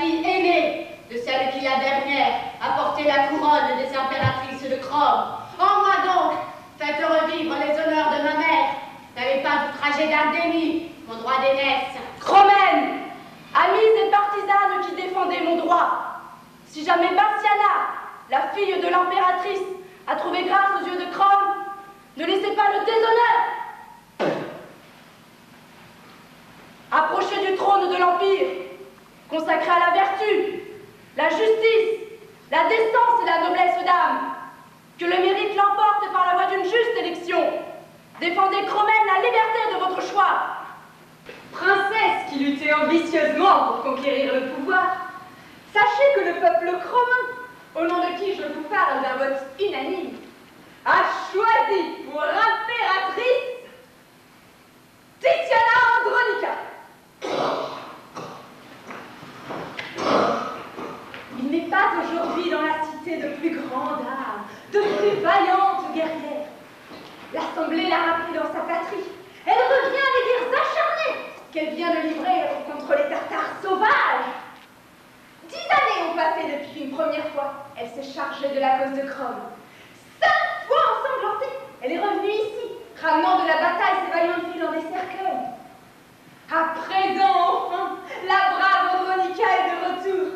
fille aînée de celle qui la dernière a porté la couronne des impératrices de Chrome. En moi donc, faites revivre les honneurs de ma mère. N'avez pas outragé d'un déni mon droit d'aînesse. Chromène, amies et partisanes qui défendaient mon droit, si jamais Bastiana, la fille de l'impératrice, a trouvé grâce aux yeux de Chrome, ne laissez pas le déshonneur. Approchez du trône de l'Empire, consacré à la vertu, la justice, la décence et la noblesse d'âme. Que le mérite l'emporte par la voie d'une juste élection. Défendez Chromène la liberté de votre choix. Princesse qui luttait ambitieusement pour conquérir le pouvoir, sachez que le peuple chromin, au nom de qui je vous parle d'un vote unanime, a choisi pour impératrice Tiziana Andronica. Il n'est pas aujourd'hui dans la cité de plus grande âme, de plus vaillante guerrière. L'Assemblée l'a rappelée dans sa patrie. Elle revient des guerres acharnées qu'elle vient de livrer contre les Tartares sauvages. 10 années ont passé depuis une première fois. Elle s'est chargée de la cause de Chrome. 5 fois ensanglantée, elle est revenue ici, ramenant de la bataille ses vaillantes filles dans des cercueils. À présent, enfin, la brave Andronica est de retour.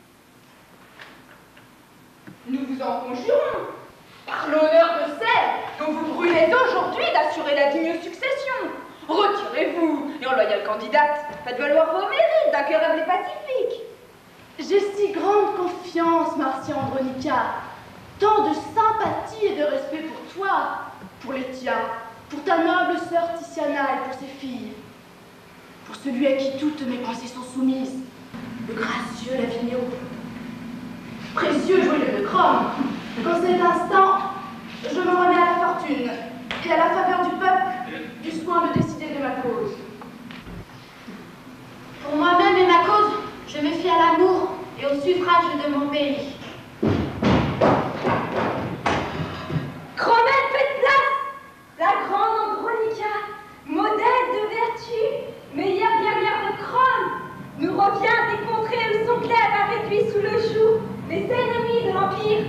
Nous vous en conjurons, par l'honneur de celle dont vous brûlez aujourd'hui d'assurer la digne succession. Retirez-vous, et en loyale candidate, faites valoir vos mérites d'un cœur humble et pacifique. J'ai si grande confiance, Marcia Andronica, tant de sympathie et de respect pour toi, pour les tiens, pour ta noble sœur Tiziana et pour ses filles, pour celui à qui toutes mes pensées sont soumises, le gracieux Lavigno. Précieux joyeux de Chrome, qu'en cet instant, je me remets à la fortune et à la faveur du peuple du soin de décider de ma cause. Pour moi-même et ma cause, je me fie à l'amour et au suffrage de mon pays. Chromène, faites place! La grande Andronica, modèle de vertu, meilleure guerrière de Chrome, nous revient des contrées où son glaive a réduit sous le joug les ennemis de l'Empire.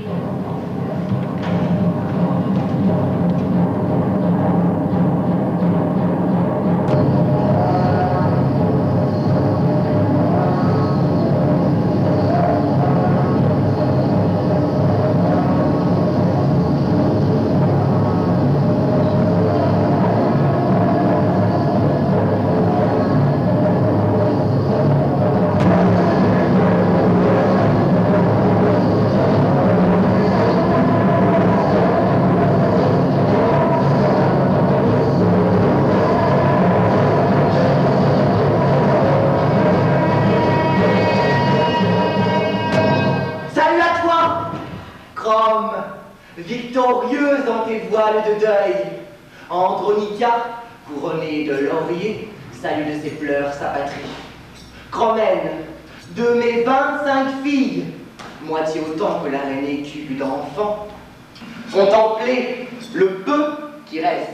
Victorieuse dans tes voiles de deuil, Andronica, couronnée de laurier, salue de ses pleurs sa patrie. Chromène, de mes 25 filles, moitié autant que la reine écube d'enfants, contemplez le peu qui reste.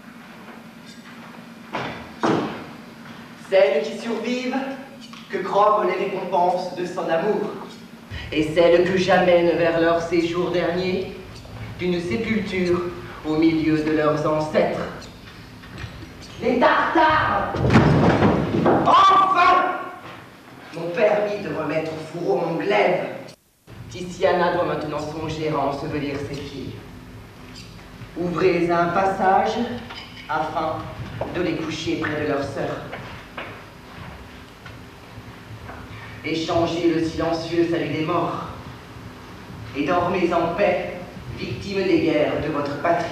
Celles qui survivent, que Chrome les récompense de son amour, et celles que j'amène vers leur séjour dernier, d'une sépulture au milieu de leurs ancêtres. Les Tartares, enfin, m'ont permis de remettre au fourreau mon glaive. Tiziana doit maintenant songer à ensevelir ses filles. Ouvrez un passage afin de les coucher près de leur sœur. Échangez le silencieux salut des morts et dormez en paix, victimes des guerres de votre patrie.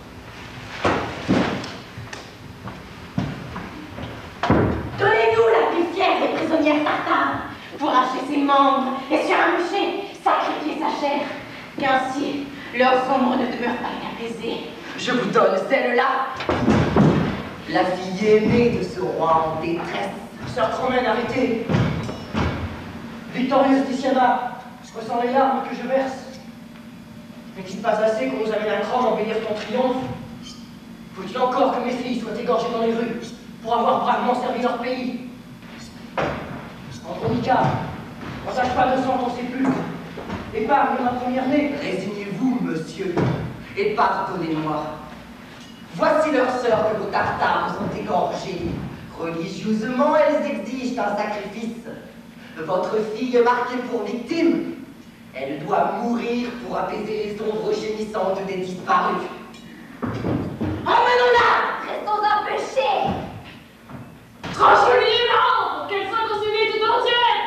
Donnez-nous la plus fière des prisonnières tartares pour arracher ses membres et sur un bûcher sacrifier sa chair, qu'ainsi leurs ombres ne demeurent pas inapaisées. Je vous donne celle-là, la fille aimée de ce roi en détresse. Sœur Chromène, arrêtez. Victorieuse Tiziana, je ressens les larmes que je verse. N'est-il pas assez qu'on nous amène à Chrome embellir ton triomphe? Faut-il encore que mes filles soient égorgées dans les rues pour avoir bravement servi leur pays? Andronica, N'entache pas de sang ton sépulcre. Épargne ma première-née. Résignez-vous, monsieur, et pardonnez-moi. Voici leurs sœurs que vos tartares ont égorgées. Religieusement, elles exigent un sacrifice. Votre fille est marquée pour victime. Elle doit mourir pour apaiser les ombres gémissantes des disparus. Emmenons-la! Restons empêchés! Tranchez-lui les mains pour qu'elle soit consumée tout entière!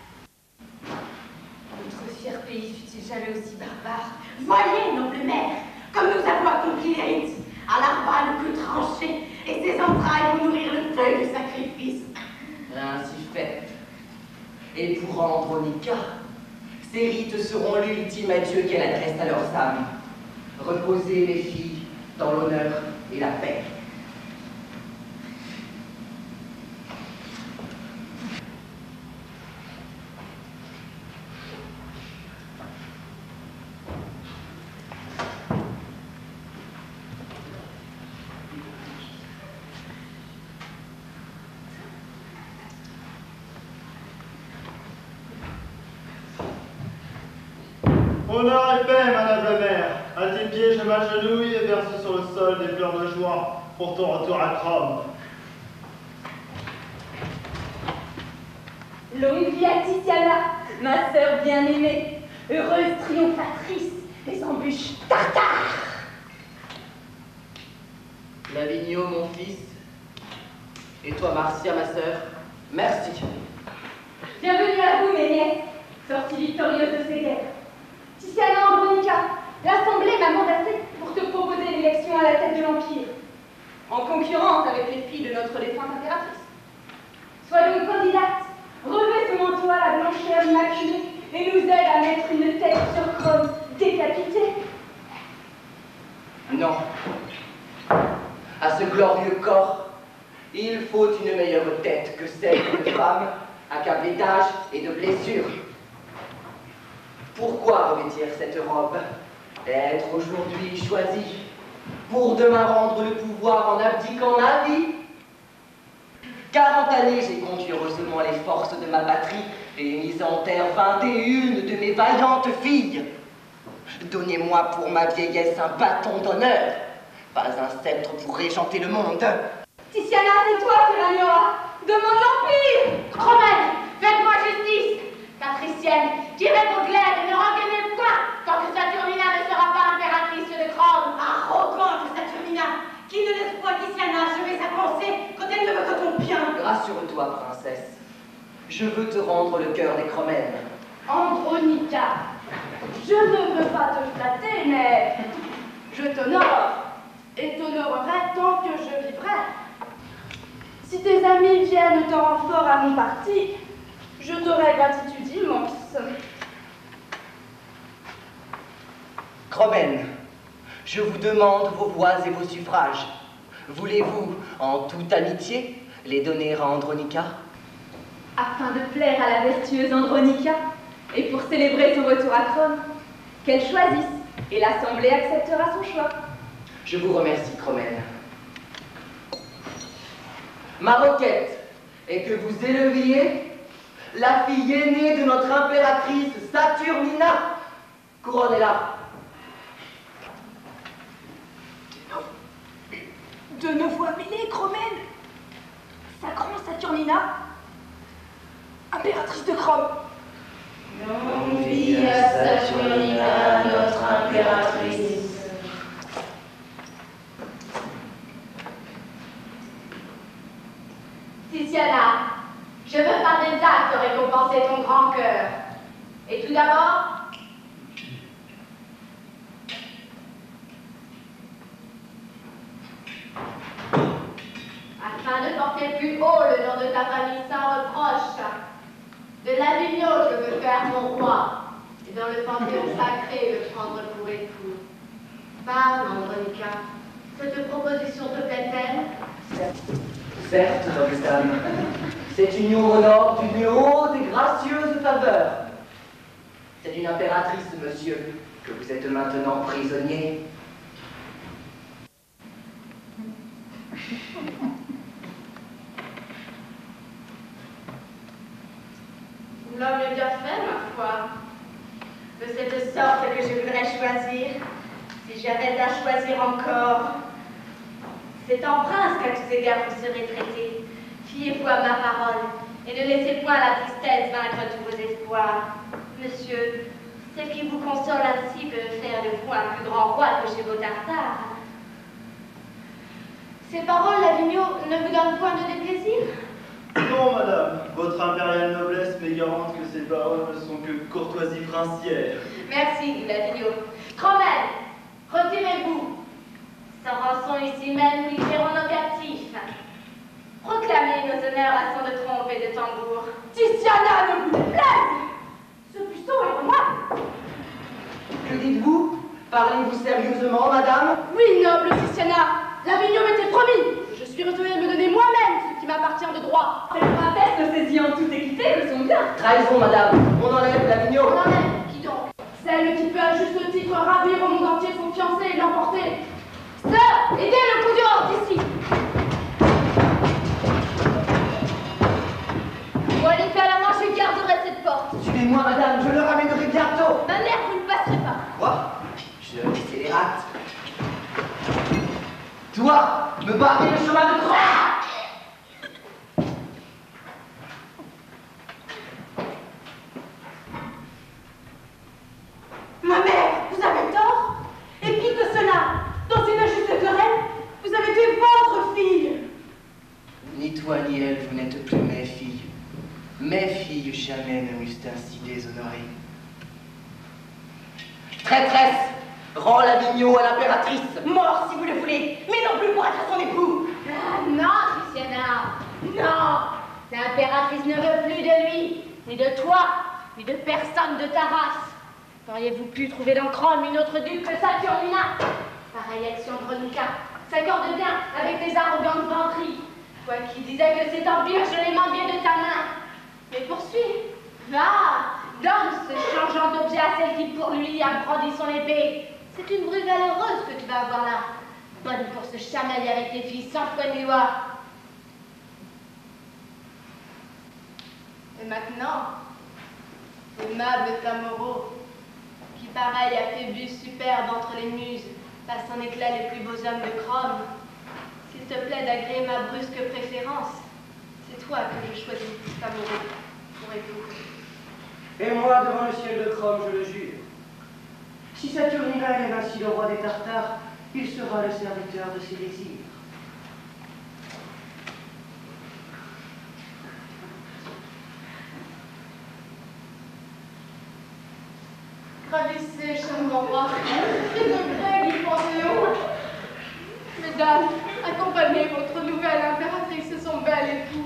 Notre fier pays fut-il jamais aussi barbare? Voyez, noble mère, comme nous avons accompli les rites. À l'arba le plus tranché, et ses entrailles vont nourrir le feu du sacrifice. Ainsi fait. Et pour Andronica, ces rites seront l'ultime adieu qu'elle adresse à leurs âmes. Reposez les filles dans l'honneur et la paix. Honneur et paix, madame la mère. À tes pieds, je m'agenouille et verse sur le sol des fleurs de joie pour ton retour à Chrome. Longue vie à Tiziana, ma sœur bien-aimée, heureuse triomphatrice des embûches tartares. Lavigno, mon fils, et toi, Marcia, ma sœur, merci. Bienvenue à vous, mes nièces, sorties victorieuses de ces guerres. Tiziana Andronica, l'Assemblée m'a mandaté pour te proposer l'élection à la tête de l'Empire, en concurrence avec les filles de notre défunte impératrice. Sois donc candidate, revêt ce manteau à la blancheur immaculée et nous aide à mettre une tête sur Chrome décapitée. Non. À ce glorieux corps, il faut une meilleure tête que celle d'une femme accablée d'âge et de blessures. Pourquoi revêtir cette robe? Être aujourd'hui choisi pour demain rendre le pouvoir en abdiquant ma vie? 40 années, j'ai conduit heureusement les forces de ma patrie et mis en terre 21 de mes vaillantes filles. Donnez-moi pour ma vieillesse un bâton d'honneur, pas un sceptre pour régenter le monde. Tiziana, c'est toi, Ferragnoa. Demande l'Empire. Romaine, faites-moi justice! Patricienne, tirez vos glaives et ne reculez point tant que Saturnina ne sera pas impératrice de Chrome. Arrogante Saturnina, qui ne laisse point Tiziana achever sa pensée quand elle ne veut que ton bien. Rassure-toi, princesse. Je veux te rendre le cœur des Chromènes. Andronica, je ne veux pas te flatter, mais je t'honore et t'honorerai tant que je vivrai. Si tes amis viennent en renfort à mon parti, je t'aurai gratitude immense. Chromène, je vous demande vos voix et vos suffrages. Voulez-vous, en toute amitié, les donner à Andronica? Afin de plaire à la vertueuse Andronica, et pour célébrer son retour à Chrome, qu'elle choisisse, et l'Assemblée acceptera son choix. Je vous remercie, Chromène. Ma requête est que vous éleviez la fille aînée de notre impératrice Saturnina. Couronnez-la. De nos voix mêlées, Chromène, sacrons Saturnina, impératrice de Chrome. Longue vie à Saturnina, notre impératrice. Tiziana, je veux par des actes récompenser ton grand cœur. Et tout d'abord, afin de porter plus haut le nom de ta famille sans reproche, de Lavigno je veux faire mon roi, et dans le panthéon sacré le prendre pour époux. Parle, Andronica, cette proposition te plaît-elle? Certes, noble dame, cette union m'honore d'une haute et gracieuse faveur. C'est d'une impératrice, monsieur, que vous êtes maintenant prisonnier. L'homme est bien fait, ma foi. De cette sorte que je voudrais choisir, si j'avais à choisir encore. C'est en prince qu'à tous égards vous serez traité. Fiez-vous à ma parole, et ne laissez point la tristesse vaincre tous vos espoirs. Monsieur, celle qui vous console ainsi peut faire de vous un plus grand roi que chez vos Tartares. Ces paroles, Lavigno, ne vous donnent point de déplaisir? Non, madame, votre impériale noblesse m'est garante que ces paroles ne sont que courtoisie princière. Merci, Lavigno. Cromwell, retirez-vous. Sans rançon ici même, nous libérons nos captifs. Proclamez nos honneurs à son de trompe et de tambour. Tiziana, ne vous déplaise! Ce puceau est moi! Que dites-vous? Parlez-vous sérieusement, madame? Oui, noble Tiziana, Lavigno m'était promis. Je suis retenue de me donner moi-même ce qui m'appartient de droit. Cette princesse ne saisit en toute équité que son bien. Trahison, madame. On enlève Lavigno. On enlève, qui donc? Celle qui peut à juste titre ravir au monde entier son fiancé et l'emporter. Sœur, aidez le coup dehors d'ici. Moi, les faits à la main, je garderai cette porte. Suivez-moi, madame, je le ramènerai bientôt. Ma mère, vous ne passerez pas. Quoi? Je scélérate. Toi, me barrer le chemin de croix. Ma mère, vous avez tort. Et pis que cela, dans une injuste querelle, vous avez tué votre fille. Ni toi ni elle, vous n'êtes plus mes filles. Mes filles jamais ne m'eussent ainsi déshonorée. Traîtresse, rends Lavigno à l'impératrice. Mort, si vous le voulez, mais non plus pour être son époux. Ah, non, Tiziana, non. L'impératrice ne veut plus de lui, ni de toi, ni de personne de ta race. Auriez-vous pu trouver dans Chrome une autre dupe que Saturnina? Pareille action de Ronica s'accorde bien avec tes arrogantes vanteries. Toi qui disais que cet empire, je l'ai mendié de ta main. Mais poursuis, va, donne ce changeant d'objet à celle qui pour lui a brandi son épée. C'est une brûle valeureuse que tu vas avoir là. Bonne pour se chamailler avec tes filles sans foi ni loi. Et maintenant, aimable Tamoro, qui pareil à Phébus superbe entre les muses, passe en éclat les plus beaux hommes de Chrome, s'il te plaît d'agréer ma brusque préférence, c'est toi que je choisis, Tamoro, pour époux. Et moi, devant le ciel de Chrome, je le jure. Si Saturnina est ainsi le roi des Tartares, il sera le serviteur de ses désirs. Ravissez, charmant roi, c'est de Greg du Panthéon. Mesdames, accompagnez votre nouvelle impératrice et son bel époux.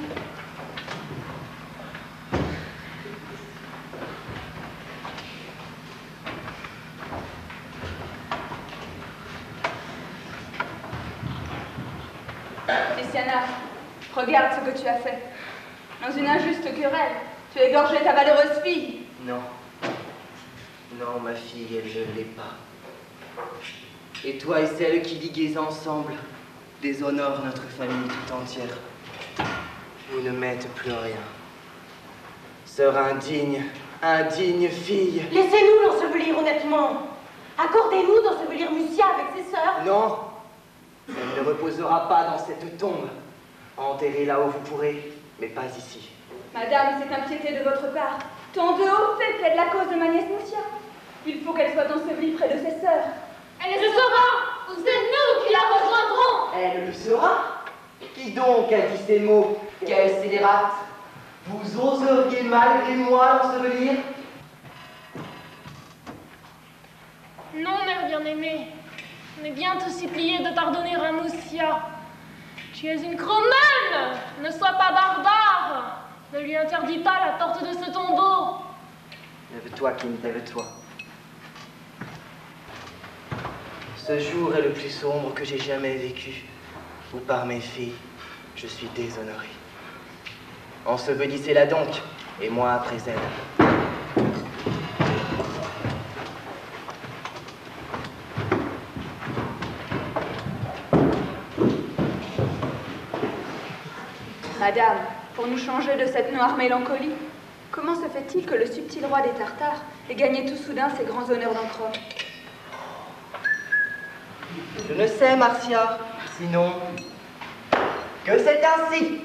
Tiziana, regarde ce que tu as fait. Dans une injuste querelle, tu as égorgé ta valeureuse fille. Non. Non, ma fille, elle, je ne l'ai pas. Et toi et celle qui liguez ensemble déshonorent notre famille tout entière. Vous ne m'êtes plus rien. Sœur indigne, indigne fille. Laissez-nous l'ensevelir honnêtement. Accordez-nous d'ensevelir Musia avec ses sœurs. Non, elle ne reposera pas dans cette tombe. Enterrez-la où vous pourrez, mais pas ici. Madame, c'est impiété de votre part. Tant de hauts faits plaident la cause de ma nièce Musia. Il faut qu'elle soit ensevelie près de ses sœurs. Elle le saura. C'est nous qui la rejoindrons. Elle le sera. Qui donc a dit ces mots? Quelle scélérate? Vous oseriez malgré moi l'ensevelir? Non, mère bien-aimée, mais bien te supplier de pardonner à Musia. Tu es une Cromène, ne sois pas barbare. Ne lui interdis pas la porte de ce tombeau. Lève-toi, Kim, lève-toi. Ce jour est le plus sombre que j'ai jamais vécu, où par mes filles, je suis déshonoré. Ensevelissez-la donc, et moi après elle. Madame, pour nous changer de cette noire mélancolie, Comment se fait-il que le subtil roi des Tartares ait gagné tout soudain ces grands honneurs d'Ancrome? Je ne sais, Marcia, sinon que c'est ainsi.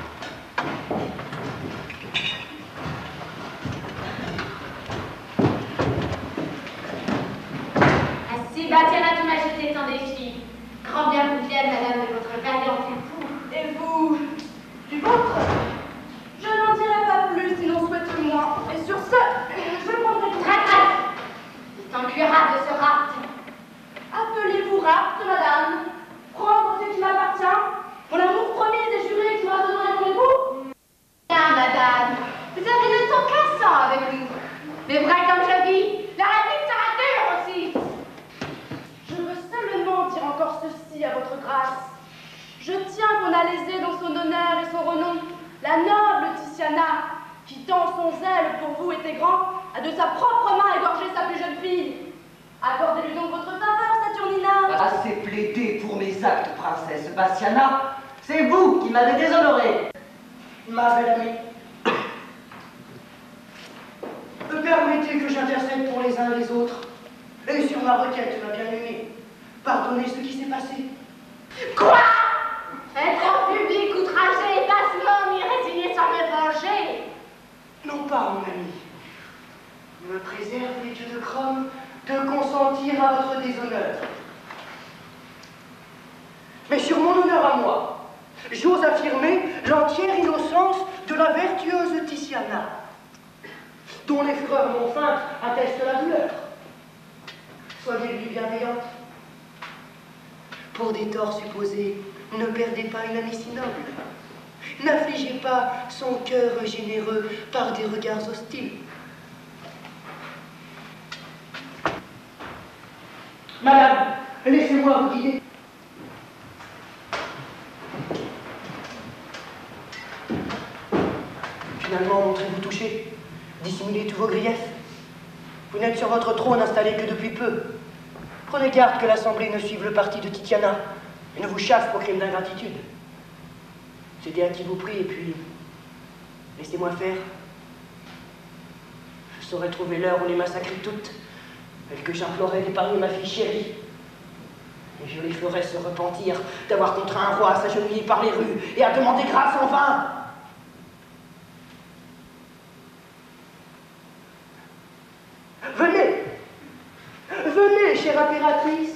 Ainsi bâtira toute majesté sans défi. Grand bien vous vienne, madame, de votre vaillant époux. Et vous, du vôtre? Je n'en dirai pas plus si l'on souhaite le moins. Et sur ce, je prendrai tout. Traîtresse! Il t'encuira de ce rapt. Appelez-vous rapt, madame. Prendre ce qui m'appartient. Mon amour promis et juré qui m'a donné mon époux. Bien, madame. Vous avez le temps qu'un sang avec nous. Mais vrai comme je dis, la réplique sera dure aussi. Je veux seulement dire encore ceci à votre grâce. Je tiens qu'on a lésé dans son honneur et son renom la noble Tiziana, qui, tant son zèle pour vous était grand, a de sa propre main égorgé sa plus jeune fille. Accordez-lui donc votre faveur, Saturnina. Assez plaidé pour mes actes, princesse Bastiana. C'est vous qui m'avez déshonoré. Ma belle amie, Permettez que j'intercède pour les uns et les autres. Et sur ma requête, ma bien-aimée, pardonnez ce qui s'est passé. Quoi? Être en public outragé et bassement m'y résigner sans me venger? Non pas, mon ami. Me préserve les dieux de Chrome de consentir à votre déshonneur. Mais sur mon honneur à moi, j'ose affirmer l'entière innocence de la vertueuse Tiziana, dont les fureurs non feintes attestent la douleur. Soyez-lui bienveillante. Pour des torts supposés, ne perdez pas une amie si noble. N'affligez pas son cœur généreux par des regards hostiles. Madame, laissez-moi vous guider. Finalement, montrez-vous touché. Dissimulez tous vos griefs. Vous n'êtes sur votre trône installé que depuis peu. Prenez garde que l'Assemblée ne suive le parti de Titiana et ne vous chasse pour crime d'ingratitude. Cédez à qui vous prie et puis laissez-moi faire. Je saurai trouver l'heure où les massacrer toutes, et que j'implorais d'épargner ma fille chérie. Et je les ferai se repentir d'avoir contraint un roi à s'agenouiller par les rues et à demander grâce en vain. Venez, venez, chère impératrice.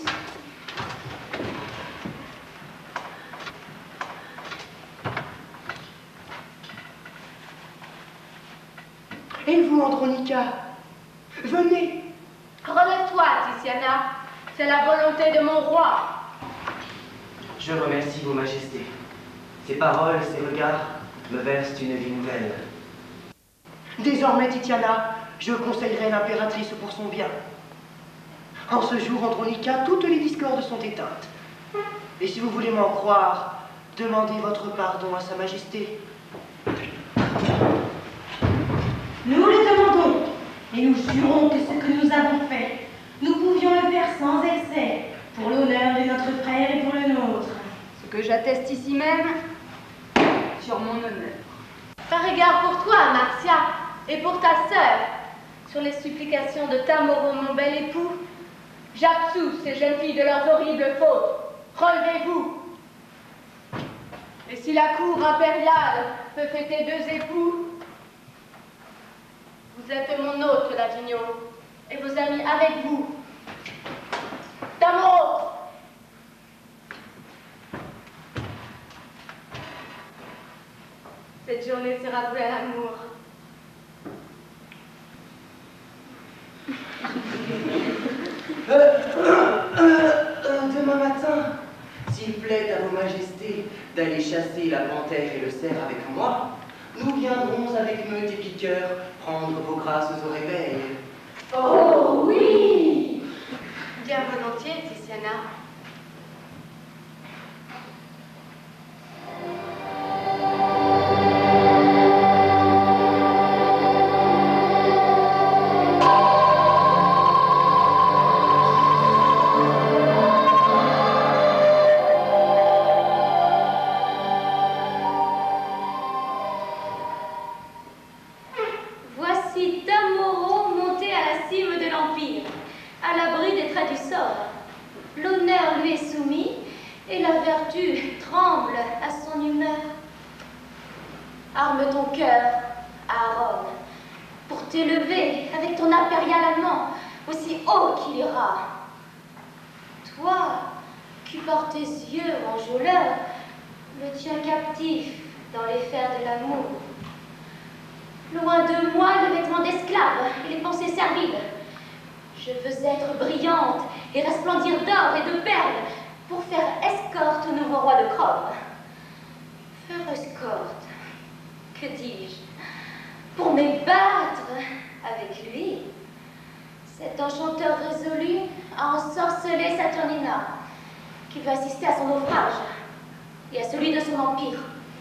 Et vous, Andronica, venez. Relève-toi, Tiziana. C'est la volonté de mon roi. je remercie vos majestés. Ces paroles, ces regards me versent une vie nouvelle. Désormais, Titiana, je conseillerai l'impératrice pour son bien. En ce jour, Andronica, toutes les discordes sont éteintes. Et si vous voulez m'en croire, demandez votre pardon à Sa Majesté. Nous le demandons, et nous jurons que ce que nous avons fait, nous pouvions le faire sans excès, pour l'honneur de notre frère et pour le nôtre. Ce que j'atteste ici même, sur mon honneur. Par égard pour toi, Marcia, et pour ta sœur, sur les supplications de Tamoro, mon bel époux, j'absous ces jeunes filles de leurs horribles fautes. Relevez-vous. Et si la cour impériale peut fêter deux époux, vous êtes mon hôte, Lavignon, et vos amis avec vous. Tamoro! Cette journée sera vouée à l'amour. Demain matin, s'il plaît à vos majestés d'aller chasser la panthère et le cerf avec moi, nous viendrons avec meute et piqueur prendre vos grâces au réveil. Oh oui! Bien volontiers, Tiziana. décret du sort. L'honneur lui est soumis et la vertu tremble à son humeur. Arme ton cœur, Aaron, pour t'élever avec ton impérial amant aussi haut qu'il ira. Toi, qui par tes yeux enjôleurs me tiens captif dans les fers de l'amour. Loin de moi le vêtement d'esclave et les pensées serviles. Je veux être brillante et resplendir d'or et de perles pour faire escorte au nouveau roi de Crom. Faire escorte, que dis-je? Pour m'ébattre avec lui. Cet enchanteur résolu a ensorcelé Saturnina, qui veut assister à son naufrage et à celui de son empire.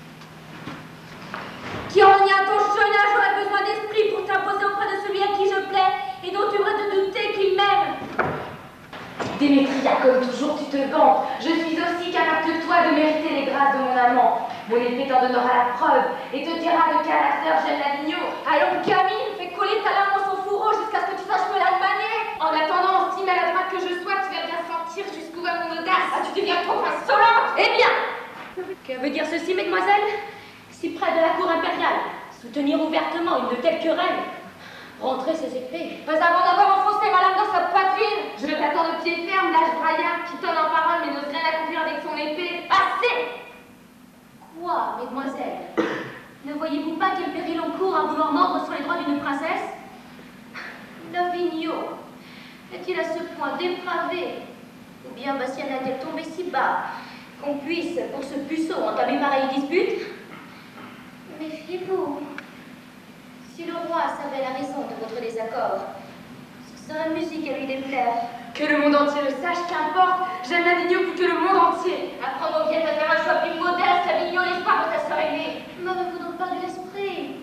Qui en y a ton jeunage aurait besoin d'esprit pour t'imposer auprès de celui à qui je plais et dont tu aurais de douter qu'il m'aime. Démétria, comme toujours, tu te vantes. Je suis aussi capable que toi de mériter les grâces de mon amant. Mon épée t'en donnera la preuve et te dira de quel acteur j'aime Lavigno. Allons, Camille, fais coller ta lame dans son fourreau jusqu'à ce que tu saches me la manier. En attendant, si maladroite que je sois, tu vas bien sentir jusqu'où va mon audace. Ah, tu deviens trop insolente. Eh bien, que veut dire ceci, mesdemoiselles? Si près de la cour impériale, soutenir ouvertement une de telles querelles, rentrer ses épées. Pas avant d'avoir enfoncé ma lame dans sa poitrine. Je t'attends de pied ferme, l'âge braillard qui tonne en parole mais n'ose rien accomplir avec son épée. Assez! Quoi, mesdemoiselles? Ne voyez-vous pas quel péril on court à vouloir mordre sur les droits d'une princesse? Lavigno est-il à ce point dépravé? Ou bien Bastiana est-elle tombée si bas qu'on puisse, pour ce puceau, entamer pareille dispute? Méfiez-vous. Si le roi savait la raison de votre désaccord, ce serait musique à lui déplaire. Que le monde entier le sache, qu'importe. J'aime Lavigno plus que le monde entier. Apprends aux vieilles à faire un choix plus modeste, Lavigno, l'espoir de ta sœur aînée. Ne me vous donc pas de l'esprit.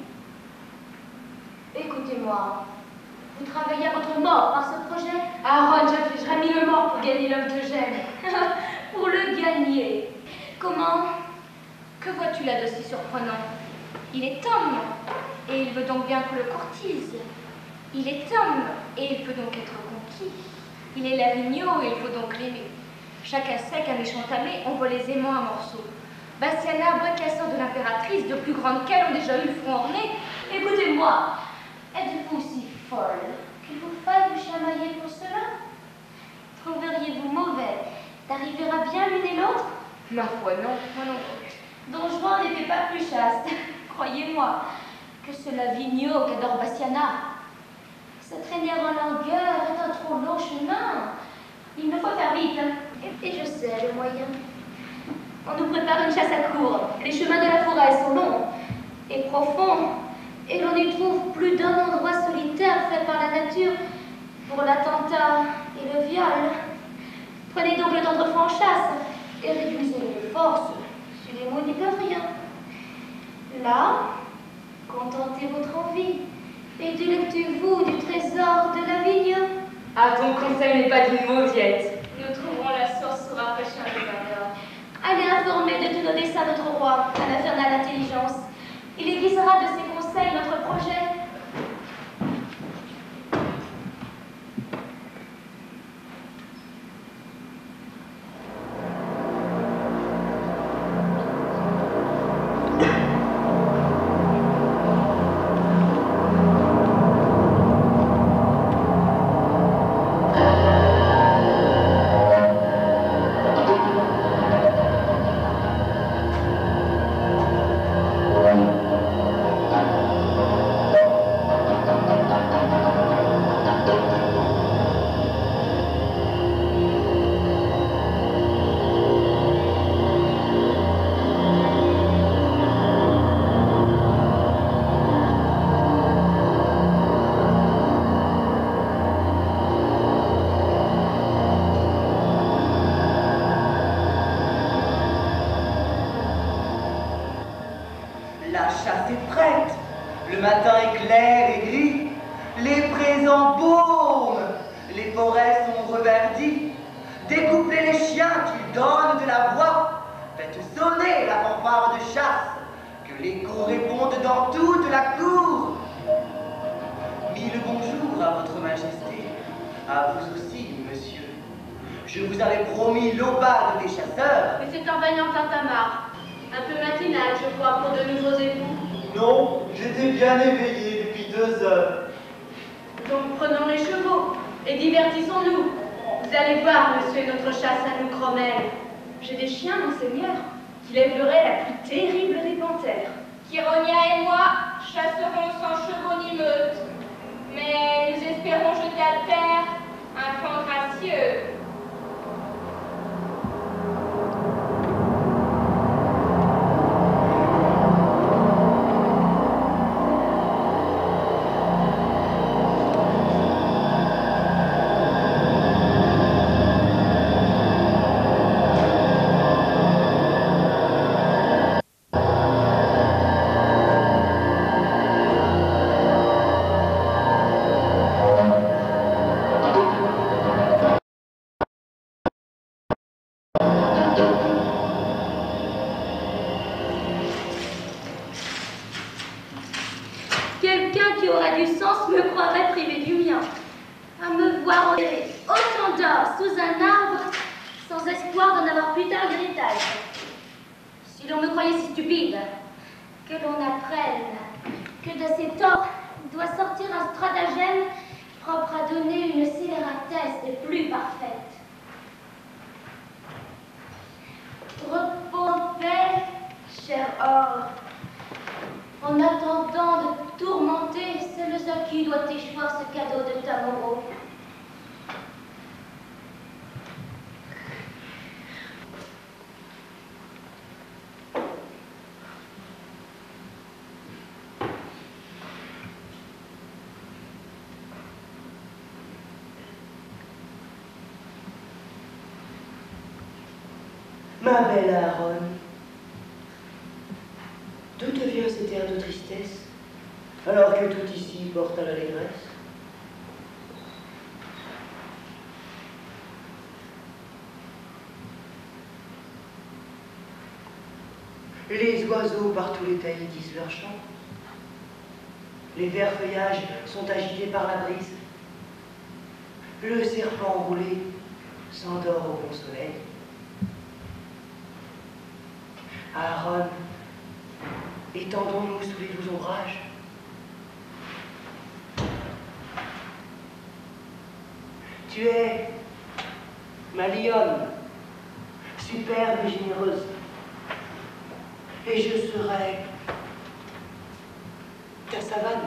Écoutez-moi. Vous travaillez à votre mort par ce projet? Aaron, j'affligerai 1000 morts pour gagner l'homme que j'aime. Pour le gagner. Comment? Que vois-tu là de si surprenant? Il est homme, et il veut donc bien que le courtise. Il est homme, et il peut donc être conquis. Il est Lavigno, et il faut donc l'aimer. Chacun sait qu'un méchant amé, on voit les aimants à morceaux. Bastiana, vrai qu'elle sort de l'impératrice, de plus grandes qu'elle ont déjà eu le front orné. Écoutez-moi, êtes-vous si folle qu'il vous faille vous chamailler pour cela? Trouveriez-vous mauvais d'arriver à bien l'une et l'autre? Ma foi, non, moi non. Don Juan n'était pas plus chaste, croyez-moi, que ce Lavigno qu'adore Bastiana. Se traîner en longueur est un trop long chemin. Il me faut faire vite. Et je sais le moyen. On nous prépare une chasse à courre. Les chemins de la forêt sont longs et profonds, et l'on y trouve plus d'un endroit solitaire fait par la nature pour l'attentat et le viol. Prenez donc le temps de franchasse et réduisez-le de force. Si les mots n'y peuvent rien. Là, contentez votre envie et délectez-vous du trésor de Lavigno. Ah, ton conseil n'est pas d'une mauviette. Nous trouverons la source sous rafraîchir les valeurs. Allez informer de tous nos desseins notre roi, à l'infernale intelligence. Il aiguisera de ses conseils notre projet. La chasse est prête. Le matin est clair et gris. Les prés embaument. Les forêts sont reverdies. Découpez les chiens qu'ils donnent de la voix. Faites sonner la fanfare de chasse. Que l'écho réponde dans toute la cour. Mille bonjours à votre majesté, À vous aussi, monsieur. Je vous avais promis l'aubade des chasseurs. Mais c'est un vaillant tintamarre. Un peu matinal, je crois, pour de nouveaux époux. Non, j'étais bien éveillé depuis 2 heures. Donc prenons les chevaux et divertissons-nous. Vous allez voir, monsieur, notre chasse à nous Cromwell. J'ai des chiens, monseigneur, qui lèveraient la plus terrible des panthères. Chironia et moi chasserons sans chevaux ni meute, mais nous espérons jeter à terre un plan gracieux. Quelqu'un qui aurait du sens me croirait privé du mien. À me voir enterrer autant d'or sous un arbre, sans espoir d'en avoir plus tard l'héritage. Si l'on me croyait si stupide, que l'on apprenne que de ces torts doit sortir un stratagème propre à donner une scélératesse des plus parfaites. Repos en paix, cher or. En attendant de tourmenter celles à qui doit échoir ce cadeau de Tamoro. Ma belle Aaron, d'où te vient cet air de tristesse, alors que tout ici porte à l'allégresse? Les oiseaux par tous les taillis disent leur chant. Les verts feuillages sont agités par la brise. Le serpent roulé s'endort au bon soleil. Aaron, étendons-nous sous les doux ombrages. Tu es ma lionne, superbe et généreuse, et je serai ta savane.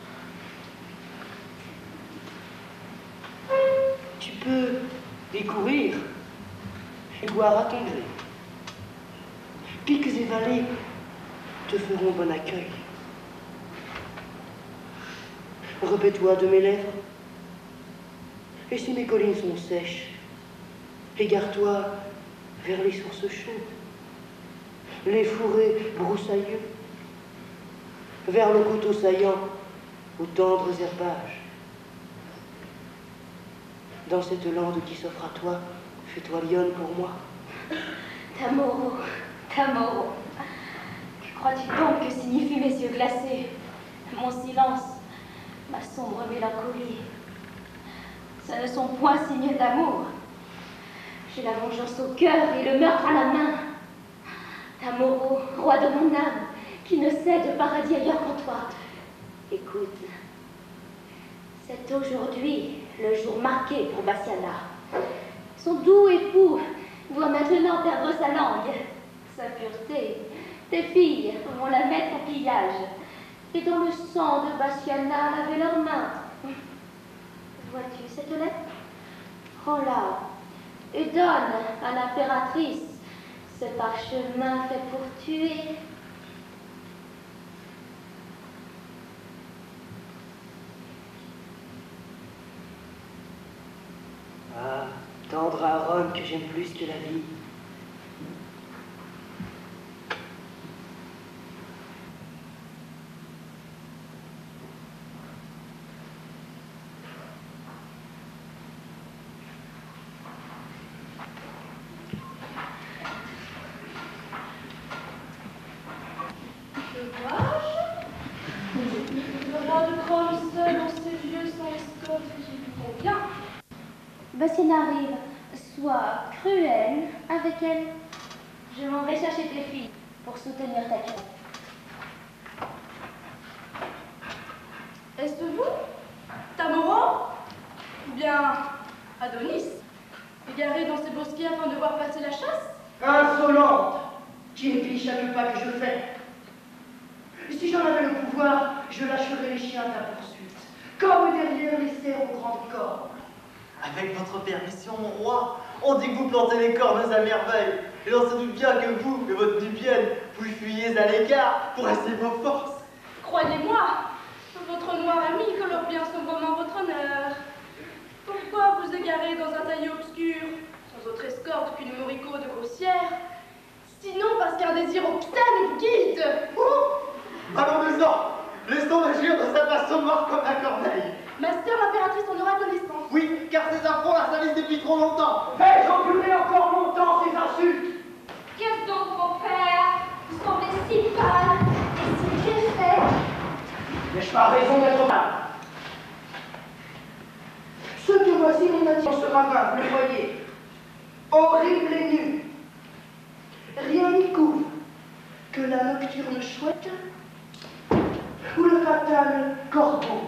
Tu peux y courir et boire à ton gré. Pics et vallées te feront bon accueil. Repais-toi de mes lèvres, et si mes collines sont sèches, égare-toi vers les sources chaudes, les fourrés broussailleux, vers le coteau saillant aux tendres herbages. Dans cette lande qui s'offre à toi, fais-toi lionne pour moi. Tamoro, Tamoro, que crois-tu donc que signifient mes yeux glacés, mon silence, ma sombre mélancolie? Ce ne sont point signes d'amour. J'ai la vengeance au cœur et le meurtre à la main. Tamoro, roi de mon âme, qui ne sait de paradis ailleurs qu'en toi. Écoute, c'est aujourd'hui le jour marqué pour Bassiana. Son doux époux doit maintenant perdre sa langue, sa pureté. Tes filles vont la mettre au pillage, et dans le sang de Bassiana laver leurs mains. Vois-tu cette lettre? Prends-la et donne à l'impératrice ce parchemin fait pour tuer. Ah, tendre Aaron que j'aime plus que la vie. Le roi de Crom seul dans ses vieux sans escorte, j'y lui conviens. Bastiana arrive, sois cruel avec elle. Je m'en vais chercher tes filles pour soutenir ta cause. Est-ce vous, Tamoran, ou bien Adonis, égaré dans ces bosquets afin de voir passer la chasse? Insolente, qui épie chaque pas que je fais. Si j'en avais le pouvoir, je lâcherais les chiens à ta poursuite, comme derrière les cerfs au grand corps. Avec votre permission, mon roi, on dit que vous plantez les cornes à merveille. Et l'on se doute bien que vous et votre Nubienne, vous fuyez à l'écart pour essayer vos forces. Croyez-moi, votre noir ami colore bien sombrement votre honneur. Pourquoi vous égarer dans un taillis obscur, sans autre escorte qu'une morico de grossière? Sinon parce qu'un désir obscène vous guide. Allons-nous-en, laissons agir de sa façon noire comme la corneille. Ma sœur l'impératrice en aura connaissance. Oui, car ces affronts la salissent depuis trop longtemps. Vais-je endurer encore longtemps ces insultes? Qu'est-ce donc, mon père? Vous semblez si pâle et si défait. N'ai-je pas raison d'être mal? Ce que voici mon attirance ce ravin, vous le voyez, horrible et nu. Rien n'y couvre que la nocturne chouette ou le fatal corbeau.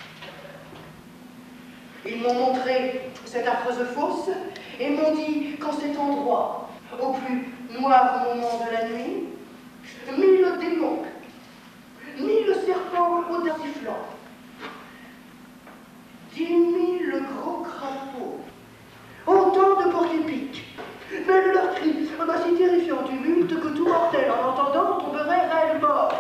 Ils m'ont montré cette affreuse fosse et m'ont dit qu'en cet endroit, au plus noir moment de la nuit, 1000 démons, 1000 serpents au dernier flanc, 10 000 gros crapauds, autant de porcs-épics, mais leur cri m'a si terrifié en tumulte que tout mortel en entendant tomberait raide mort.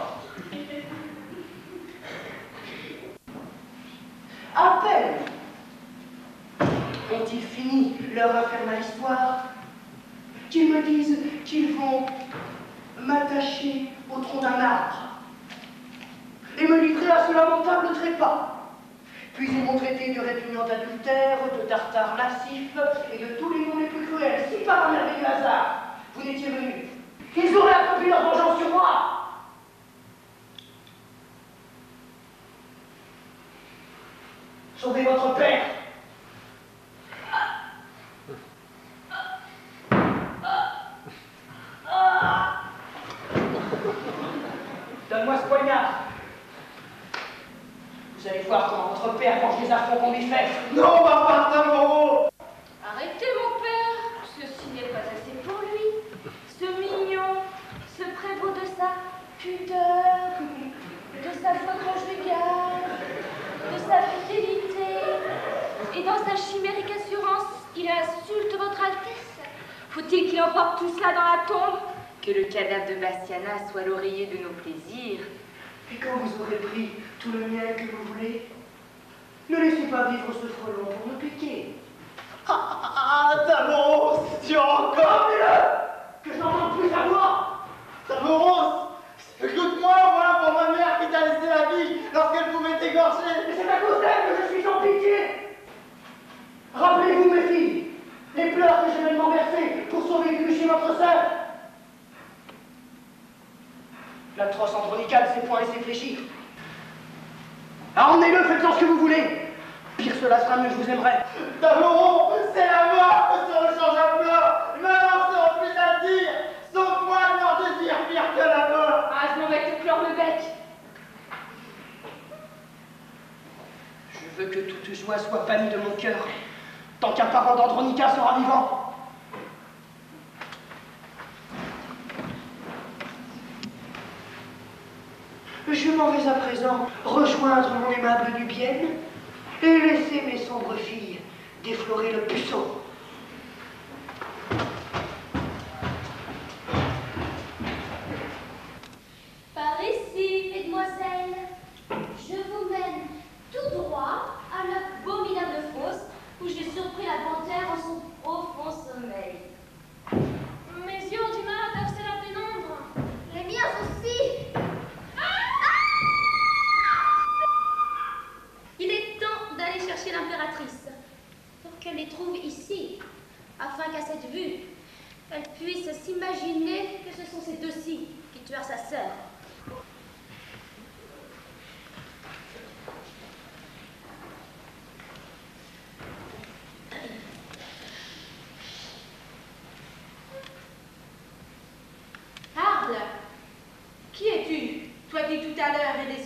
À peine ont-ils fini leur infernale histoire qu'ils me disent qu'ils vont m'attacher au tronc d'un arbre et me livrer à ce lamentable trépas. Puis ils m'ont traité de répugnant adultère, de tartare lascif et de tous les noms les plus cruels. Si par un merveilleux hasard, vous n'étiez venus, ils auraient accompli leur vengeance sur moi. Sauvez votre père. Donne-moi ce poignard. Vous allez voir comment votre père venge les affronts qu'on lui fait. Non, Martin Moreau! Arrêtez, mon père, ceci n'est pas assez pour lui. Ce mignon, ce prévôt de sa pudeur, de sa foi conjugale, de sa fidélité, et dans sa chimérique assurance, il insulte votre Altesse. Faut-il qu'il emporte tout cela dans la tombe? Que le cadavre de Bastiana soit l'oreiller de nos plaisirs. Et quand vous aurez pris tout le miel que vous voulez, ne laissez pas vivre ce frelon pour me piquer. Tamoros, tu as encore! Que je n'entende plus sa voix. Tamoros, écoute-moi, voilà pour ma mère qui t'a laissé la vie lorsqu'elle pouvait t'égorger. Et c'est à cause d'elle que je suis en pitié. Rappelez-vous, mes filles, les pleurs que j'ai vainement versés pour sauver du chez votre sœur. L'atroce Andronicade s'est point laissé fléchir. Emmenez-le, faites-en ce que vous voulez. Pire cela sera mieux, je vous aimerai. Tamoros, c'est la mort que se rechange à pleurs. Maintenant, c'est plus à dire. Sauve-moi de leur désir pire que la mort. Ah, je m'en vais te clore le bec. Je veux que toute joie soit bannie de mon cœur, tant qu'un parent d'Andronica sera vivant. Je m'en vais à présent rejoindre mon aimable Nubienne et laisser mes sombres filles déflorer le puceau. Par ici, mesdemoiselles, je vous mène tout droit à l'abominable fosse où j'ai surpris la panthère en son profond sommeil. Mes yeux ont du mal à percer la pénombre. Les miens aussi. Il est temps d'aller chercher l'impératrice pour qu'elle les trouve ici, afin qu'à cette vue, elle puisse s'imaginer que ce sont ces deux-ci qui tuèrent sa sœur.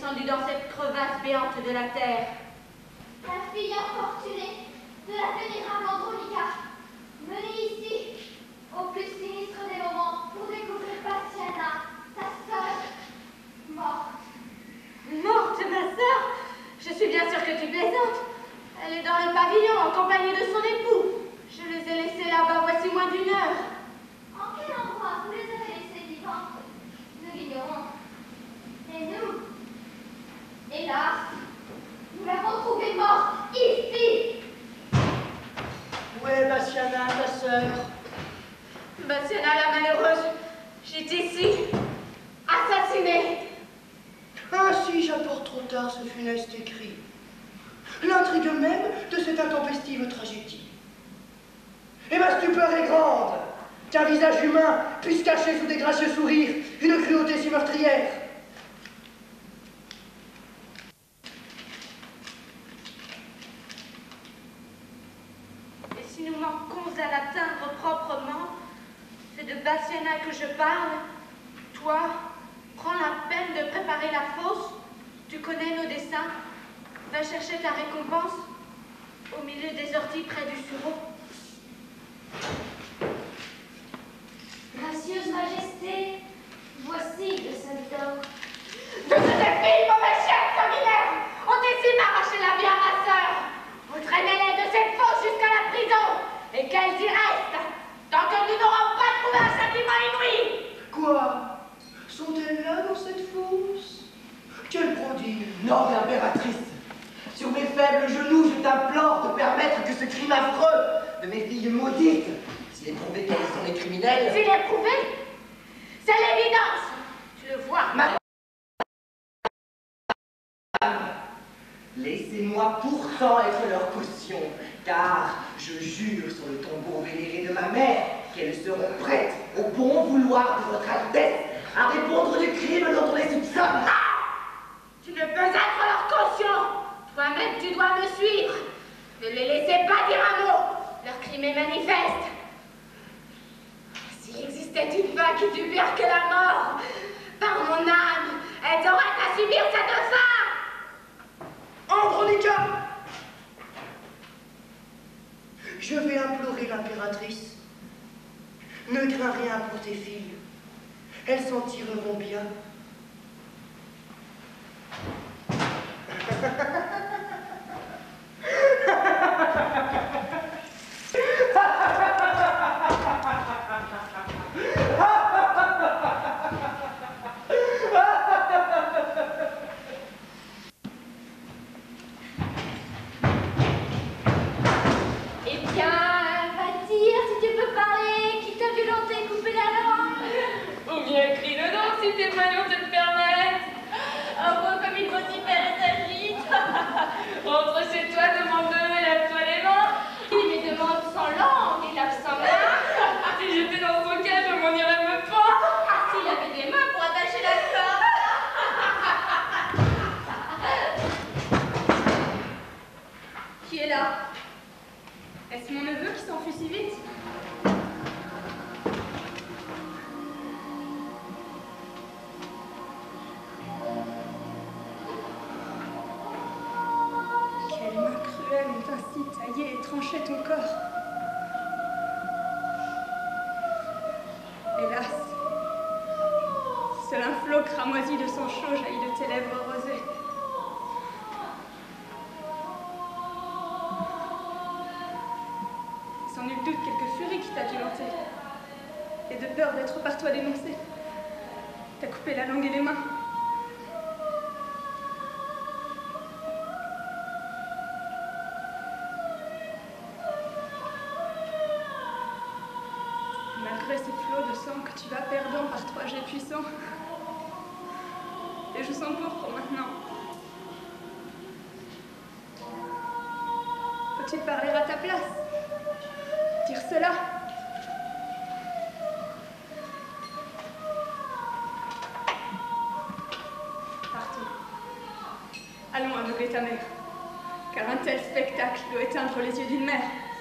descendu dans cette crevasse béante de la terre. La fille infortunée de la vénérable Andronica, menée ici, au plus sinistre des moments, pour découvrir Bastiana, ta sœur, morte. Morte, ma sœur? Je suis bien sûre que tu plaisantes. Elle est dans le pavillon en compagnie de son époux. Je les ai laissés là-bas voici moins d'1 heure. En quel endroit vous les avez laissés vivants? Nous l'ignorons. Et nous, hélas, nous l'avons trouvée morte ici. Où est Bastiana, ta sœur? Bastiana la malheureuse, j'étais ici, assassinée. Ainsi j'apporte trop tard ce funeste écrit. L'intrigue même de cette intempestive tragédie. Et ma stupeur est grande, qu'un visage humain puisse cacher sous des gracieux sourires une cruauté si meurtrière. Et si nous manquons à l'atteindre proprement, c'est de Bastiana que je parle. Toi, prends la peine de préparer la fosse. Tu connais nos desseins. Va chercher ta récompense au milieu des orties près du sureau. Gracieuse Majesté, voici le Saint-Dor. De cette fille, mauvais chef sanguinaire, on décide d'arracher la vie à ma sœur. Vous traînez-les de cette fosse jusqu'à la prison, et qu'elles y restent, tant que nous n'aurons pas trouvé un châtiment inouï. Quoi? Sont-elles là dans cette fosse? Quel prodige! Non, impératrice. Sur mes faibles genoux, je t'implore de permettre que ce crime affreux de mes filles maudites, s'il est prouvé qu'elles sont des criminels... S'il est prouvé, c'est l'évidence. Tu le vois. Laissez-moi pourtant être leur caution, car je jure sur le tombeau vénéré de ma mère qu'elles seront prêtes, au bon vouloir de votre Altesse, à répondre du crime dont on les soupçonne. Tu ne peux être leur caution. Toi-même, tu dois me suivre. Ne les laissez pas dire un mot. Leur crime est manifeste. S'il existait une fin qui dût pire que la mort, par mon âme, elles auraient à subir cette fin. Andronica! Je vais implorer l'impératrice. Ne crains rien pour tes filles. Elles s'en tireront bien. Eh bien, va dire si tu peux parler, qui t'a violenté, coupé la langue. Ou bien crie-le donc si tes moyens te le permettent. Un peu comme une vocifère et s'agite. Rentre chez toi, demande-le et lave-toi les mains. Il me demande sans langue et lave sans main. Si j'étais dans son cas, je m'en irais me pas. S'il avait des mains pour attacher la corde. Qui est là? Est-ce mon neveu qui s'enfuit si vite? Quelles mains cruelles ont ainsi taillé et tranché ton corps. Hélas, seul un flot cramoisi de sang chaud jaillit de tes lèvres rosées. Sans nul doute quelque furie qui t'a violenté. Et de peur d'être par toi dénoncé, t'as coupé la langue et les mains. Malgré ces flots de sang que tu vas perdant par 3 jets puissants, tes joues sont pourpres maintenant. Faut-il parler à ta place? Dire cela? Partons. Allons aveugler ta mère, car un tel spectacle doit éteindre les yeux d'une mère.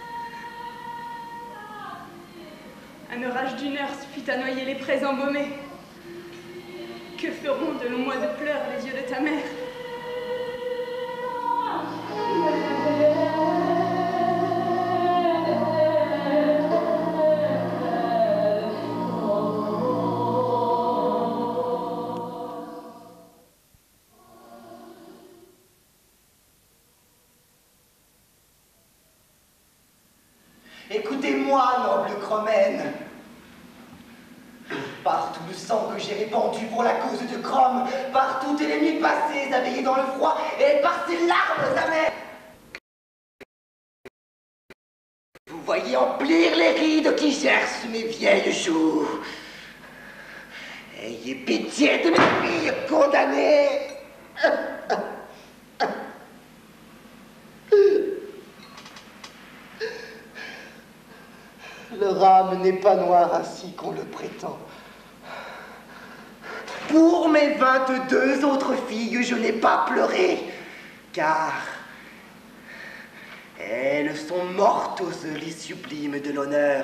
Un orage d'1 heure suffit à noyer les prés embaumés. Que feront de longs mois de pleurs les yeux de ta mère? Écoutez-moi, noble Cromène. Par tout le sang que j'ai répandu pour la cause de Crom, par toutes les nuits passées à veiller dans le froid, et par ces larmes amères, vous voyez emplir les rides qui gercent mes vieilles joues. Ayez pitié de mes filles condamnées. Leur âme n'est pas noire ainsi qu'on le prétend. Pour mes 22 autres filles, je n'ai pas pleuré, car elles sont mortes aux œillets sublimes de l'honneur.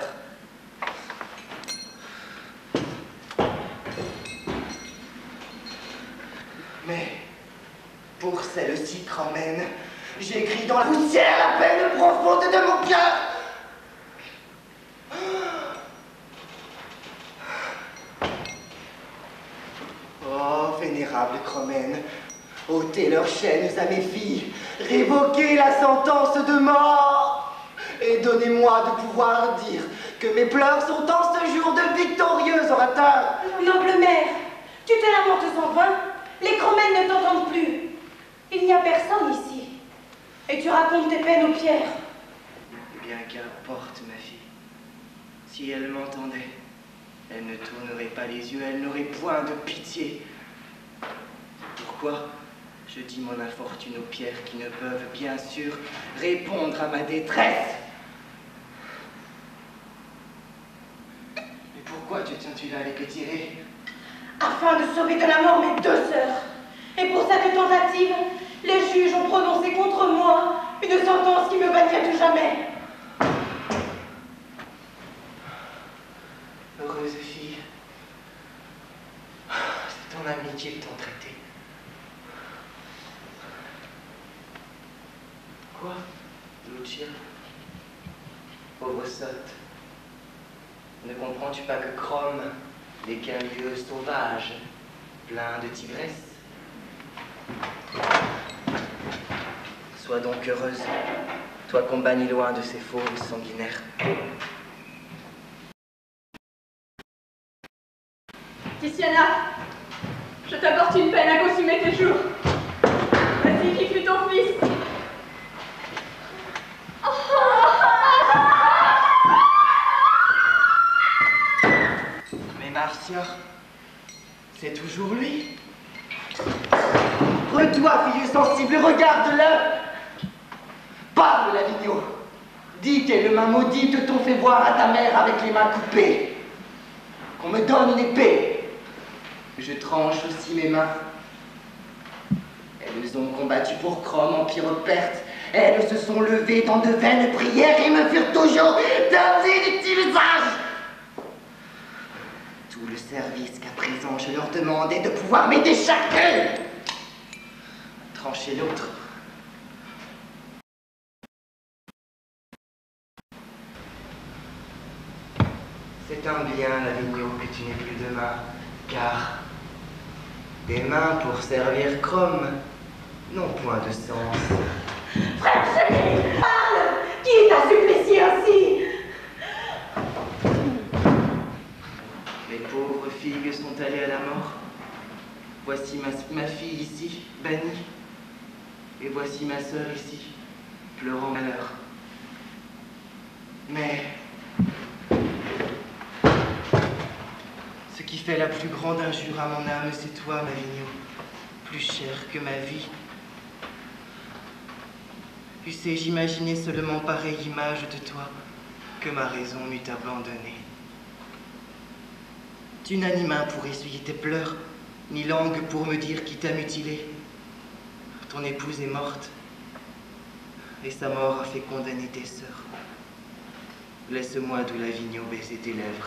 Mais pour celle-ci, Cromène, j'écris dans la poussière la peine profonde de mon cœur. Oh, vénérable Cromène, ôtez leurs chaînes à mes filles, révoquez la sentence de mort, et donnez-moi de pouvoir dire que mes pleurs sont en ce jour de victorieux orateur. Noble mère, tu te lamentes en vain, les Cromènes ne t'entendent plus. Il n'y a personne ici, et tu racontes tes peines aux pierres. Eh bien, qu'importe, ma fille. Si elle m'entendait, elle ne tournerait pas les yeux, elle n'aurait point de pitié. Pourquoi je dis mon infortune aux pierres qui ne peuvent bien sûr répondre à ma détresse? Mais pourquoi te tiens-tu là avec les tirés? Afin de sauver de la mort mes 2 sœurs. Et pour cette tentative, les juges ont prononcé contre moi une sentence qui me bannit à tout jamais. Heureuse fille, c'est ton amitié qui t'ont traité. Quoi, Lucia? Pauvre sotte, ne comprends-tu pas que Crom n'est qu'un lieu sauvage, plein de tigresses? Sois donc heureuse, toi qu'on bannit loin de ces fauves sanguinaires. Tiziana, je t'apporte une peine à consumer tes jours. Vas-y, qui fut ton fils? Mais Marcia, c'est toujours lui. Re-toi, fille sensible, regarde-le. Parle, Lavigno. Dis quelle main maudite t'ont fait voir à ta mère avec les mains coupées. Qu'on me donne une épée. Je tranche aussi mes mains. Elles ont combattu pour Crom, empire perte. Elles se sont levées dans de vaines prières et me furent toujours d'un inutile usage. Tout le service qu'à présent je leur demande est de pouvoir m'aider chacun. Trancher l'autre. C'est un bien, Lavigno, que tu n'aies plus de main, car des mains pour servir Crom n'ont point de sens. Frère Chéri, parle! Qui t'a supplicié ainsi? Les pauvres filles sont allées à la mort. Voici ma fille ici, bannie. Et voici ma sœur ici, pleurant malheur. Mais ce qui fait la plus grande injure à mon âme, c'est toi, Lavigno, plus cher que ma vie. Eussé-je imaginé seulement pareille image de toi, que ma raison m'eût abandonné. Tu n'as ni main pour essuyer tes pleurs, ni langue pour me dire qui t'a mutilé. Ton épouse est morte, et sa mort a fait condamner tes sœurs. Laisse-moi, doux Lavigno, baiser tes lèvres.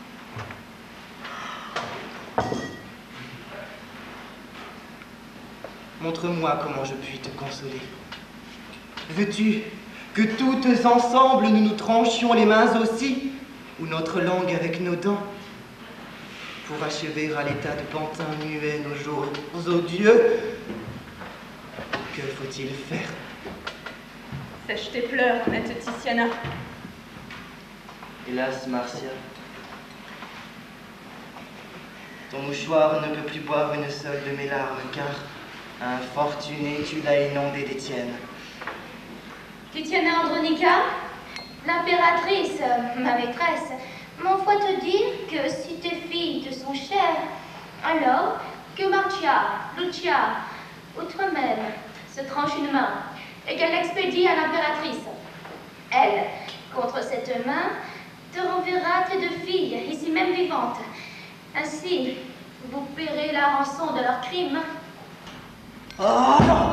Montre-moi comment je puis te consoler. Veux-tu que toutes ensemble nous nous tranchions les mains aussi, ou notre langue avec nos dents, pour achever à l'état de pantin muet nos jours odieux? Que faut-il faire? Sèche tes pleurs, honnête Tiziana. Hélas, Marcia, ton mouchoir ne peut plus boire une seule de mes larmes, car, infortuné, tu l'as inondé des tiennes. Titiana Andronica, l'impératrice, ma maîtresse, m'envoie te dire que si tes filles te sont chères, alors que Marcia, Lucia, outre-même, se tranche une main et qu'elle l'expédie à l'impératrice. Elle, contre cette main, te renverra tes 2 filles, ici même vivantes. Ainsi, vous paierez la rançon de leurs crimes. Oh non!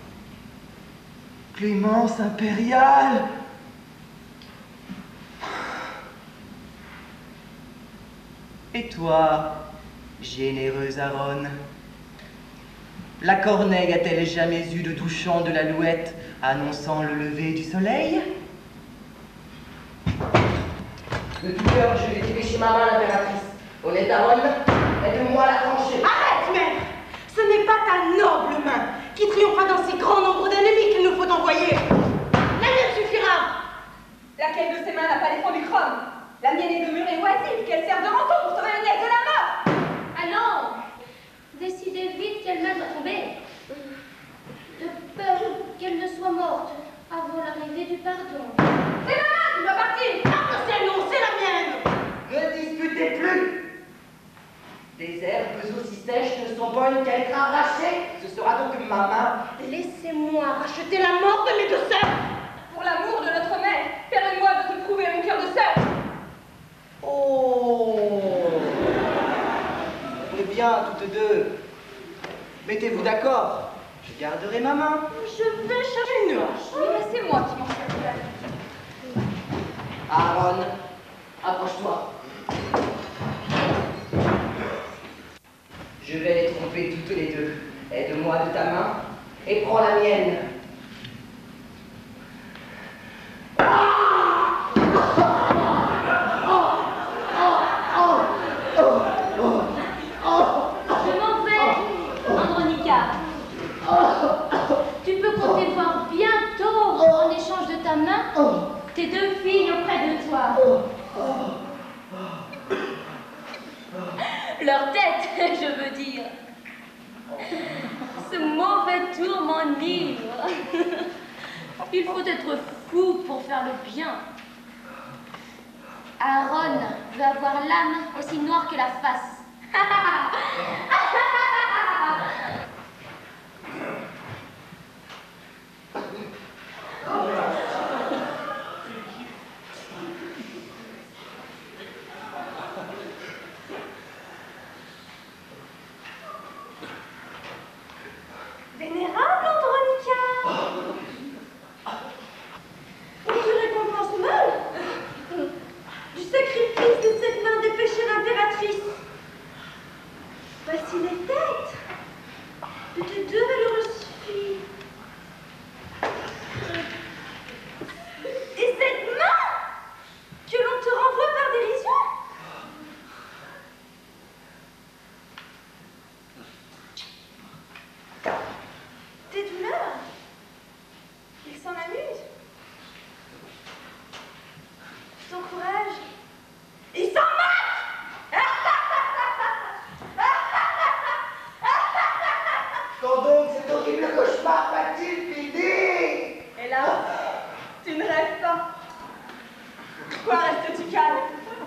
Clémence impériale! Et toi, généreuse Aronne, la corneille a-t-elle jamais eu le doux chant de l'alouette annonçant le lever du soleil? De tout cœur, je vais tirer chez ma main l'impératrice. Honnête Aronne, aide-moi à la trancher. Arrête, mère! Ce n'est pas ta noble main qui triompha dans si grand nombre d'ennemis qu'il nous faut envoyer. La mienne suffira. Laquelle de ces mains n'a pas défendu Chrome? La mienne est demeurée oisive, qu'elle sert de rançon pour sauver le nièce de la mort. Allons, décidez vite quelle main doit tomber, de peur qu'elle ne soit morte avant l'arrivée du pardon. C'est ma main qui doit partir. Non, c'est la mienne. Ne disputez plus! Des herbes aussi sèches ne sont bonnes qu'à être arrachées. Ce sera donc ma main. Laissez-moi racheter la mort de mes 2 sœurs. Pour l'amour de notre mère, permets-moi de te prouver mon cœur de sœur. Oh! Eh bien, toutes 2, mettez-vous d'accord. Je garderai ma main. Je vais chercher une hache. Oui, mais c'est moi qui m'en servirai. Aaron, approche-toi. Je vais les tromper toutes les 2. Aide-moi de ta main et prends la mienne. Je m'en vais, Andronica. Tu peux compter voir bientôt, en échange de ta main, tes 2 filles auprès de toi. Leur tête, je veux dire. Ce mauvais tour m'enivre. Il faut être fou pour faire le bien. Aaron veut avoir l'âme aussi noire que la face. Vénérable Andronica. Pour te récompense mal du sacrifice de cette main dépêchée d'impératrice. Voici les têtes de tes 2 valeureuses filles. Et cette main que l'on te renvoie par dérision. Tes douleurs, il s'en amuse. Ton courage, il s'en moque. Quand donc cet horrible cauchemar va-t-il finir? Hélas, tu ne rêves pas. Pourquoi restes-tu calme?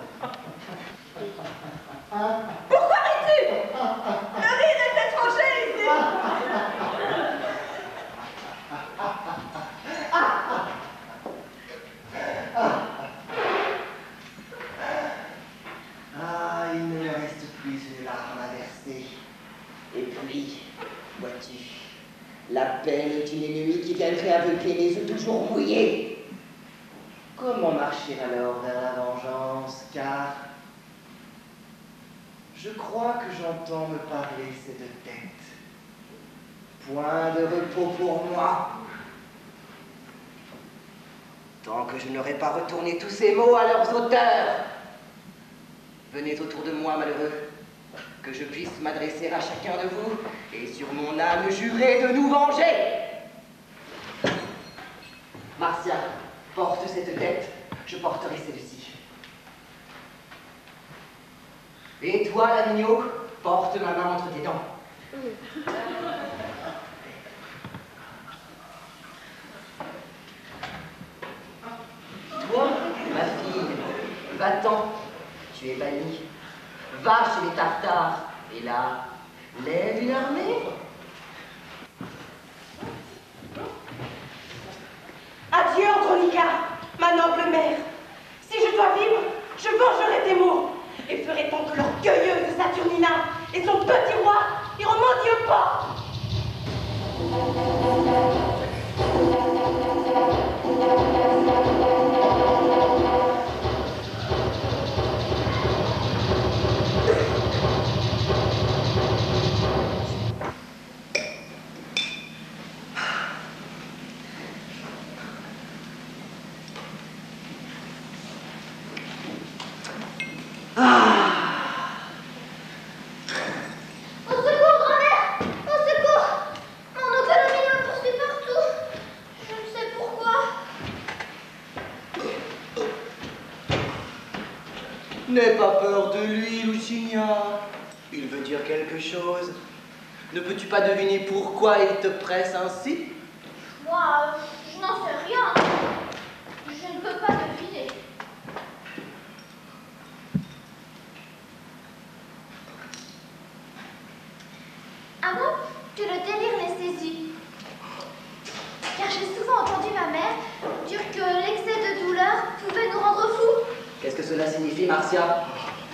Pourquoi ris-tu? Le rire est étranger ici. Ah, il ne me reste plus une larme à verser. Et puis, vois-tu, la peine d'une ennemie qui viendrait aveugler mes yeux toujours mouillés. Comment marcher alors vers la vengeance? Car je crois que j'entends me parler ces 2 têtes. Point de repos pour moi. Tant que je n'aurai pas retourné tous ces mots à leurs auteurs. Venez autour de moi, malheureux, que je puisse m'adresser à chacun de vous et sur mon âme jurer de nous venger. Marcia, porte cette tête, je porterai celle-ci. Et toi, l'agneau, porte ma main entre tes dents. Toi, ma fille, va-t'en, tu es bannie. Va chez les Tartares, et là, lève une armée. Adieu, Andronica, ma noble mère. Si je dois vivre, je vengerai tes maux et ferai tomber l'orgueilleuse Saturnina et son petit roi iront maudits au port. N'aie pas peur de lui, Lucinia. Il veut dire quelque chose. Ne peux-tu pas deviner pourquoi il te presse ainsi? Moi, je n'en sais rien. Je ne peux pas deviner. Ah bon? Que le délire les saisit. Car j'ai souvent entendu ma mère dire que l'excès de douleur pouvait nous rendre fous. Qu'est-ce que cela signifie, Marcia?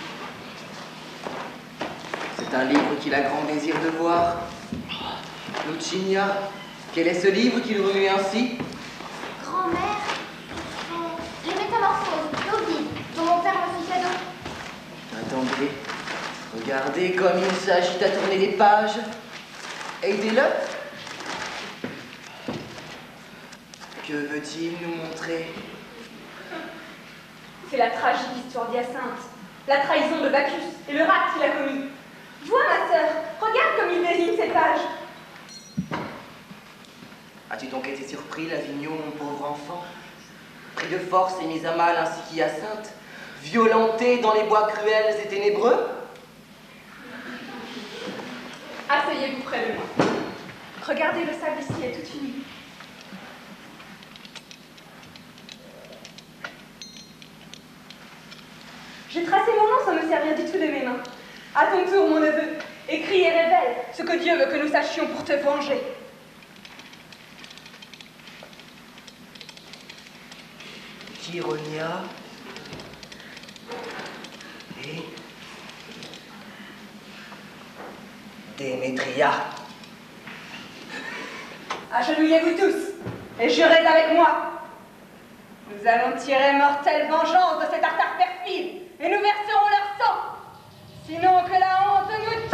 C'est un livre qu'il a grand désir de voir. Lucinia, quel est ce livre qui le remue ainsi? Grand-mère, ce sont les métamorphoses d'Ovide dont mon père me fit cadeau. Attendez, regardez comme il s'agit à tourner les pages. Aidez-le. Que veut-il nous montrer? C'est la tragique histoire d'Hyacinthe, la trahison de Bacchus et le rapt qu'il a commis. Vois, ma sœur, regarde comme il désigne ces pages. As-tu donc été surpris, Lavignon, mon pauvre enfant? Pris de force et mis à mal ainsi qu'Hyacinthe, violenté dans les bois cruels et ténébreux? Asseyez-vous près de moi. Regardez, le sable ici est tout uni. J'ai tracé mon nom sans me servir du tout de mes mains. À ton tour, mon neveu, écris et révèle ce que Dieu veut que nous sachions pour te venger. Chironia et Démétria. Agenouillez-vous tous et jurez avec moi. Nous allons tirer mortelle vengeance de ces tartares perfides et nous verserons leur sang, sinon que la honte nous tue.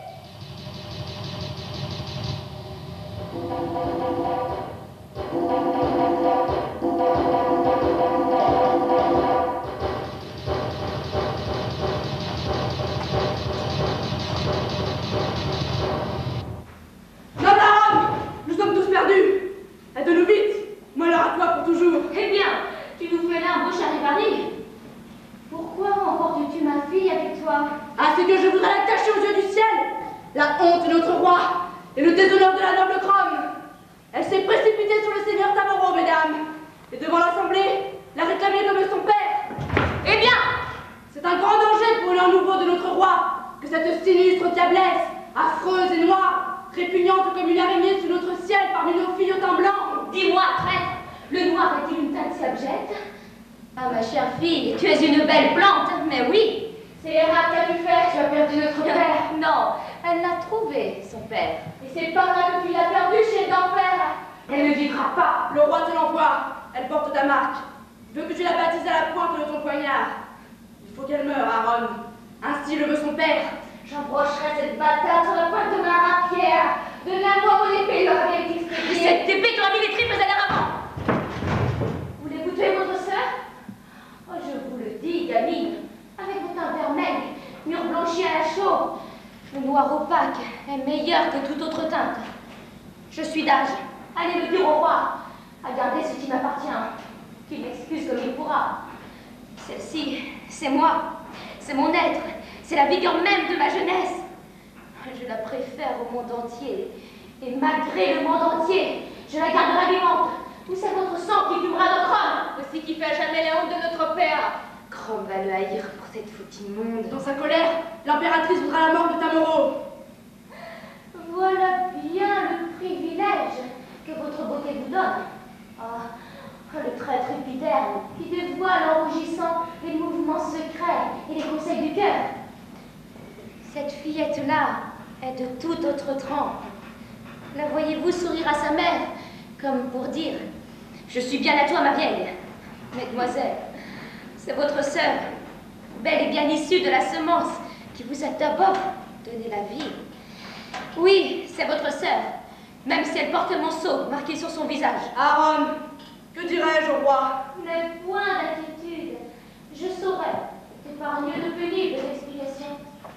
Noble Aaron, nous sommes tous perdus. Aide-nous vite. Malheur à toi pour toujours. Eh bien, tu nous fais là un beau charivari. Pourquoi emportes-tu ma fille avec toi? Ah, c'est que je voudrais l'attacher aux yeux du ciel. La honte de notre roi et le déshonneur de la noble Chrome. Elle s'est précipitée sur le seigneur Tamoro, mesdames, et devant l'assemblée, l'a réclamé comme son père. Eh bien, c'est un grand danger pour l'heure nouveau de notre roi que cette sinistre diablesse, affreuse et noire, répugnante comme une araignée sous notre ciel parmi nos filles au teint blanc. dis-moi, traître, le noir est-il une teinte si abjecte? Ah, ma chère fille, tu es une belle plante, mais oui. C'est Héra qu'a pu faire, tu as perdu notre père. Non, elle l'a trouvé, son père. Et c'est par là que tu l'as perdu chez l'enfer. Elle ne vivra pas. Le roi te l'envoie. Elle porte ta marque. Il veut que tu la baptises à la pointe de ton poignard. Il faut qu'elle meure, Aaron. Ainsi le veut son père. J'embrocherai cette bâtarde sur la pointe de ma rapière. Donnez-moi mon épée, leur avait été expédiée. Cette épée t'aura mis les tripes à l'air avant. Voulez-vous tuer votre sœur? Oh, je vous le dis, gamine, avec vos teints vermeils, murs blanchis à la chaux, le noir opaque est meilleur que toute autre teinte. Je suis d'âge. Allez le dire au roi, à garder ce qui m'appartient, qu'il m'excuse comme il pourra. Celle-ci, c'est moi, c'est mon être, C'est la vigueur même de ma jeunesse. Je la préfère au monde entier. Et malgré le monde entier, je la garderai vivante. Ou c'est votre sang qui tuera notre homme, aussi qui fait à jamais la honte de notre père. Chrome va le haïr pour cette foutue immonde. Dans sa colère, l'impératrice voudra la mort de Tamoro. Voilà bien le privilège que votre beauté vous donne. Ah, le traître épiderme qui dévoile en rougissant les mouvements secrets et les conseils du cœur. Cette fillette-là est de toute autre trempe. La voyez-vous sourire à sa mère, comme pour dire « Je suis bien à toi, ma vieille. » Mesdemoiselle, c'est votre sœur, belle et bien issue de la semence, qui vous a d'abord donné la vie. Oui, c'est votre sœur, même si elle porte mon sceau marqué sur son visage. Aaron, que dirais-je au roi? N'aie point d'inquiétude, je saurai t'épargner de pénibles explications.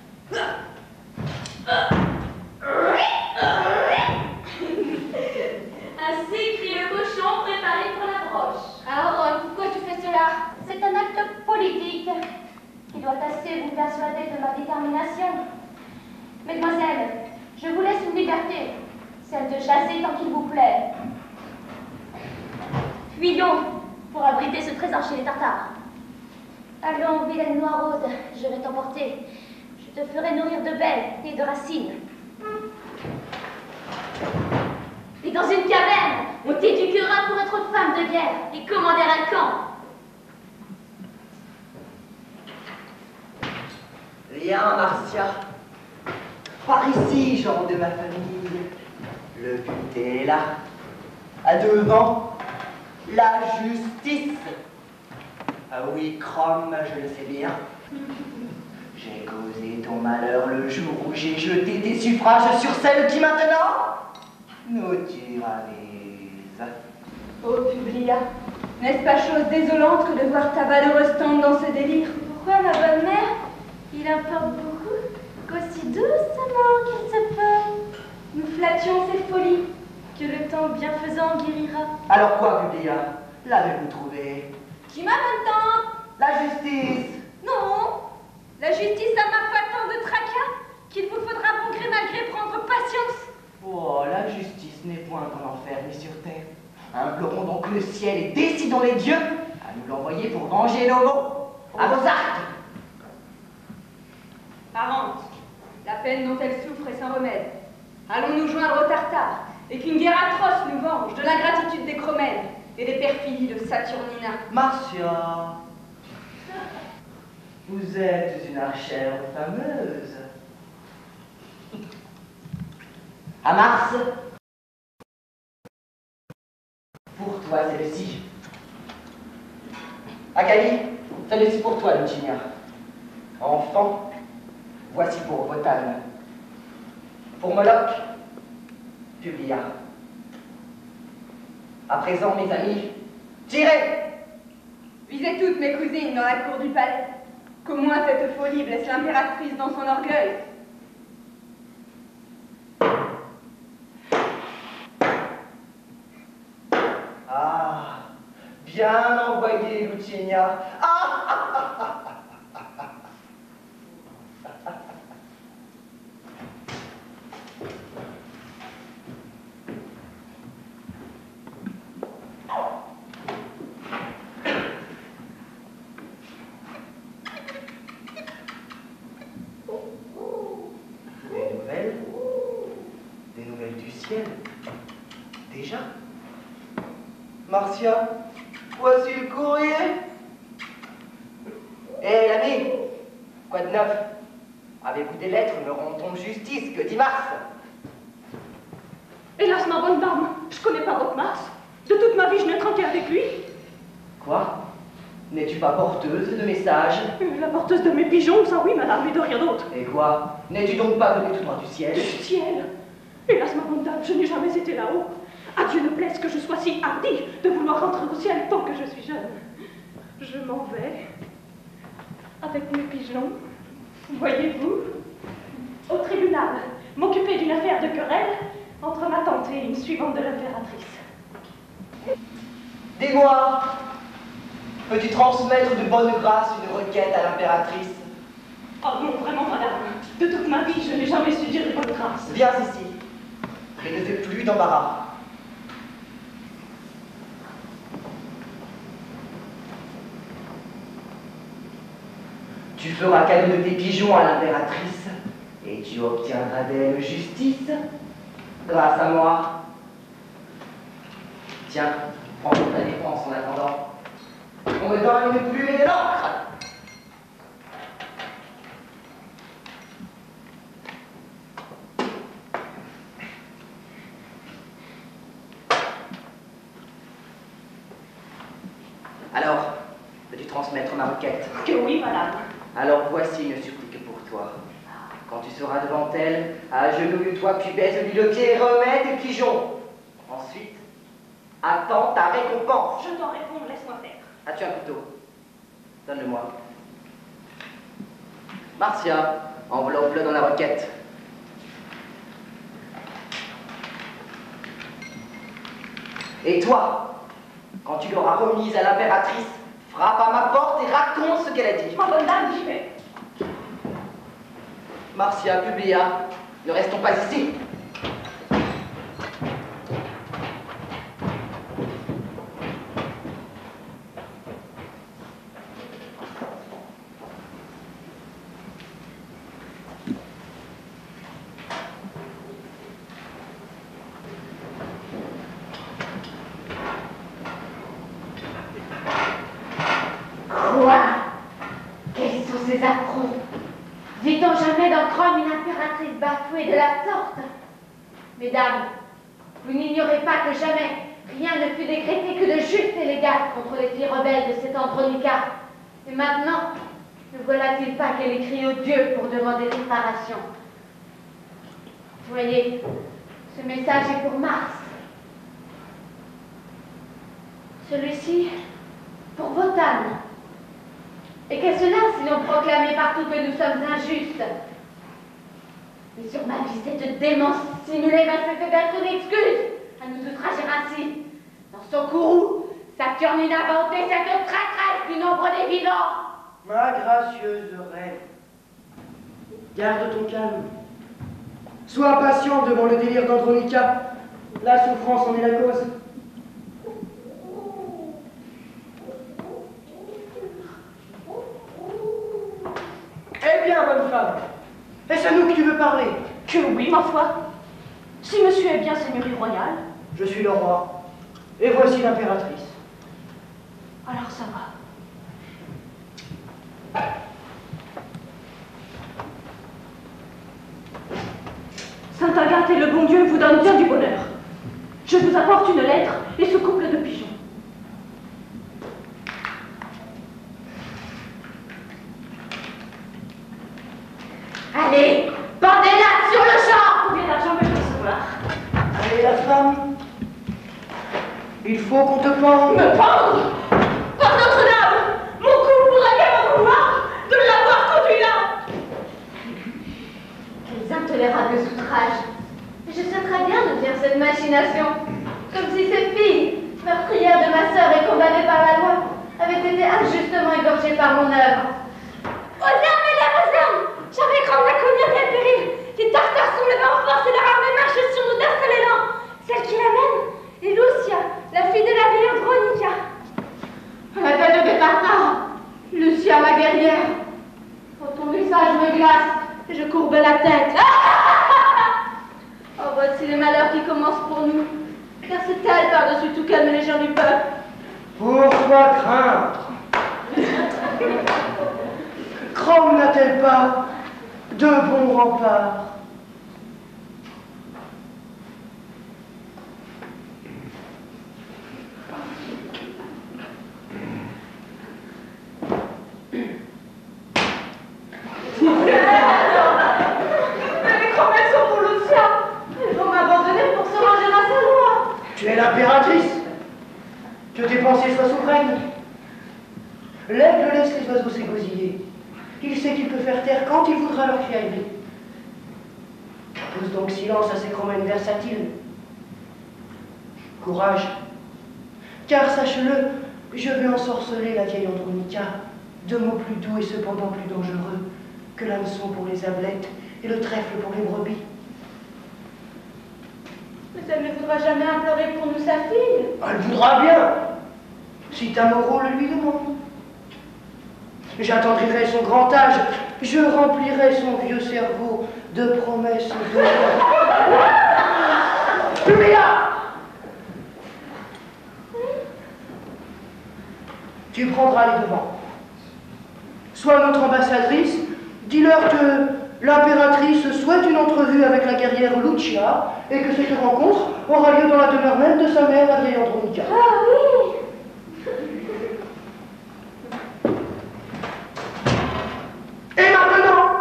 Ainsi crie le cochon préparé pour la broche. Aaron, pourquoi tu fais cela? C'est un acte politique qui doit assez vous persuader de ma détermination. Mesdemoiselles, je vous laisse une liberté, celle de chasser tant qu'il vous plaît. Fuyons pour abriter ce trésor chez les Tartares. Allons, vilaine noiraude, je vais t'emporter. Je te ferai nourrir de baies et de racines. Et dans une caverne, on t'éduquera pour être femme de guerre et commander un camp. Viens, Marcia. Par ici, gens de ma famille. Le but est là. À devant, la justice. Ah oui, Chrome, je le sais bien. J'ai causé ton malheur le jour où j'ai jeté tes suffrages sur celle qui maintenant nous tyrannisent. Oh, Publia, n'est-ce pas chose désolante que de voir ta valeureuse tante dans ce délire? Pourquoi, ma bonne mère? Il importe beaucoup qu'aussi doucement qu'il se peut. Nous flattions cette folie, que le temps bienfaisant guérira. Alors quoi, Publia? L'avez-vous trouvé? Qui m'a maintenant? La justice. Non, la justice a ma foi tant de tracas qu'il vous faudra bon gré mal gré prendre patience. Oh, la justice n'est point en enfer ni sur terre. Implorons donc le ciel et décidons les dieux à nous l'envoyer pour venger nos maux. À vos actes. Parente, la peine dont elle souffre est sans remède. Allons nous joindre aux Tartares, et qu'une guerre atroce nous venge de l'ingratitude des Chromènes et des perfidies de Saturnina. Marcia, vous êtes une archère fameuse. À Mars, pour toi celle-ci. Akali, celle-ci pour toi, Lucinia. Enfant, voici pour Wotan. Pour Moloch, Publia. À présent, mes amis, tirez! Visez toutes mes cousines dans la cour du palais, qu'au moins cette folie blesse l'impératrice dans son orgueil. Ah, bien envoyé, Lucinia. Des nouvelles du ciel. Déjà? Marcia, voici le courrier. Hé, l'ami, quoi de neuf? Avez-vous des lettres me rendons justice? Que dit Mars? Hélas, ma bonne dame, je connais pas votre Mars. De toute ma vie, je n'ai tranquille avec lui. Quoi? N'es-tu pas porteuse de messages? La porteuse de mes pigeons, ça oui, madame, mais de rien d'autre. Et quoi? N'es-tu donc pas venue tout droit du ciel? Du ciel? Hélas, ma bonne dame, je n'ai jamais été là-haut. À Dieu ne plaise que je sois si hardie de vouloir rentrer au ciel tant que je suis jeune. Je m'en vais avec mes pigeons, voyez-vous, au tribunal, m'occuper d'une affaire de querelle entre ma tante et une suivante de l'impératrice. Dis-moi, peux-tu transmettre de bonne grâce une requête à l'impératrice? Oh non, vraiment, madame. De toute ma vie, je n'ai jamais su dire de bonne grâce. Viens ici. Je ne fais plus d'embarras. Tu feras cadeau de tes pigeons à l'impératrice et tu obtiendras d'elle justice grâce à moi. Tiens, prends toute ta dépense en attendant. On me donne une plume et de l'encre. Alors, peux-tu transmettre ma requête? Que oui, madame. Alors voici une supplique pour toi. Quand tu seras devant elle, agenouille-toi, puis baise-lui le pied et remets tes pigeons. Ensuite, attends ta récompense. Je t'en réponds, laisse-moi faire. As-tu un couteau? Donne-le-moi. Marcia, enveloppe-le dans la requête. Et toi, quand tu l'auras remise à l'impératrice, frappe à ma porte et raconte ce qu'elle a dit. Ma bonne dame, j'y vais. Marcia, Publia, ne restons pas ici. Quoi? Quels sont ces affronts? Vit-on jamais dans Chrome une impératrice bafouée de la sorte? Mesdames, vous n'ignorez pas que jamais rien ne fut décrété que de juste et légal contre les filles rebelles de cette Andronica. Et maintenant, ne voilà-t-il pas qu'elle écrit aux dieux pour demander réparation? Voyez, ce message est pour Mars. Celui-ci, pour Wotan. Et qu'est cela sinon proclamer partout que nous sommes injustes? Mais sur ma vie, cette démence simulée va cesser d'être une excuse à nous outrager ainsi. Dans son courroux, Saturnine a inventé cette traîtresse du nombre des vivants. Ma gracieuse reine, garde ton calme. Sois patient devant le délire d'Andronica. La souffrance en est la cause. Eh bien, bonne femme, est-ce à nous que tu veux parler? Que oui, ma foi. Si monsieur est bien seigneurie royale. Je suis le roi, et voici l'impératrice. Alors ça va. Sainte Agathe et le bon Dieu vous donnent bien du bonheur. Je vous apporte une lettre et ce couple de pigeons. Allez, pendez-la sur le champ! Combien d'argent peux-je recevoir? Allez, la femme, il faut qu'on te pende. Me pendre? Par Notre-Dame! Mon cou pourrait bien m'en vouloir de l'avoir conduit là! Quels intolérables outrages! Je sais très bien de faire cette machination, comme si cette fille, meurtrière de ma sœur et condamnée par la loi, avait été injustement égorgée par mon œuvre. Aux armes, mesdames, aux armes! J'avais craint la cognac et le péril. Les Tartares sont levés en force et leur armée marche sur nous d'un seul élan. Celle qui l'amène est Lucia, la fille de la vieille Andronica. À la tête des Tartares, Lucia, ma guerrière. Oh, ton visage me glace et je courbe la tête. Oh, voici les malheurs qui commencent pour nous. Car c'est elle par-dessus tout calme les gens du peuple. Pourquoi craindre? Chrome n'a-t-elle pas de bons remparts? Mais les promesses sont pour Lucia. Ils vont m'abandonner pour se ranger à sa loi. Tu es l'impératrice. Que tes pensées soient souveraines. L'aigle laisse les oiseaux s'égosiller. Il sait qu'il peut faire taire quand il voudra leur cri arriver. Pose donc silence à ces chromènes versatiles. Courage, car sache-le, je vais ensorceler la vieille Andronica de mots plus doux et cependant plus dangereux que l'hameçon pour les ablettes et le trèfle pour les brebis. Mais elle ne voudra jamais implorer pour nous sa fille. Elle voudra bien, si Tamoro le lui demande. J'attendrirai son grand âge, je remplirai son vieux cerveau de promesses de... Lumia! Tu prendras les devants. Sois notre ambassadrice, dis-leur que l'impératrice souhaite une entrevue avec la guerrière Lucia et que cette rencontre aura lieu dans la demeure même de sa mère, la vieille Andronica. Ah oui! Et maintenant,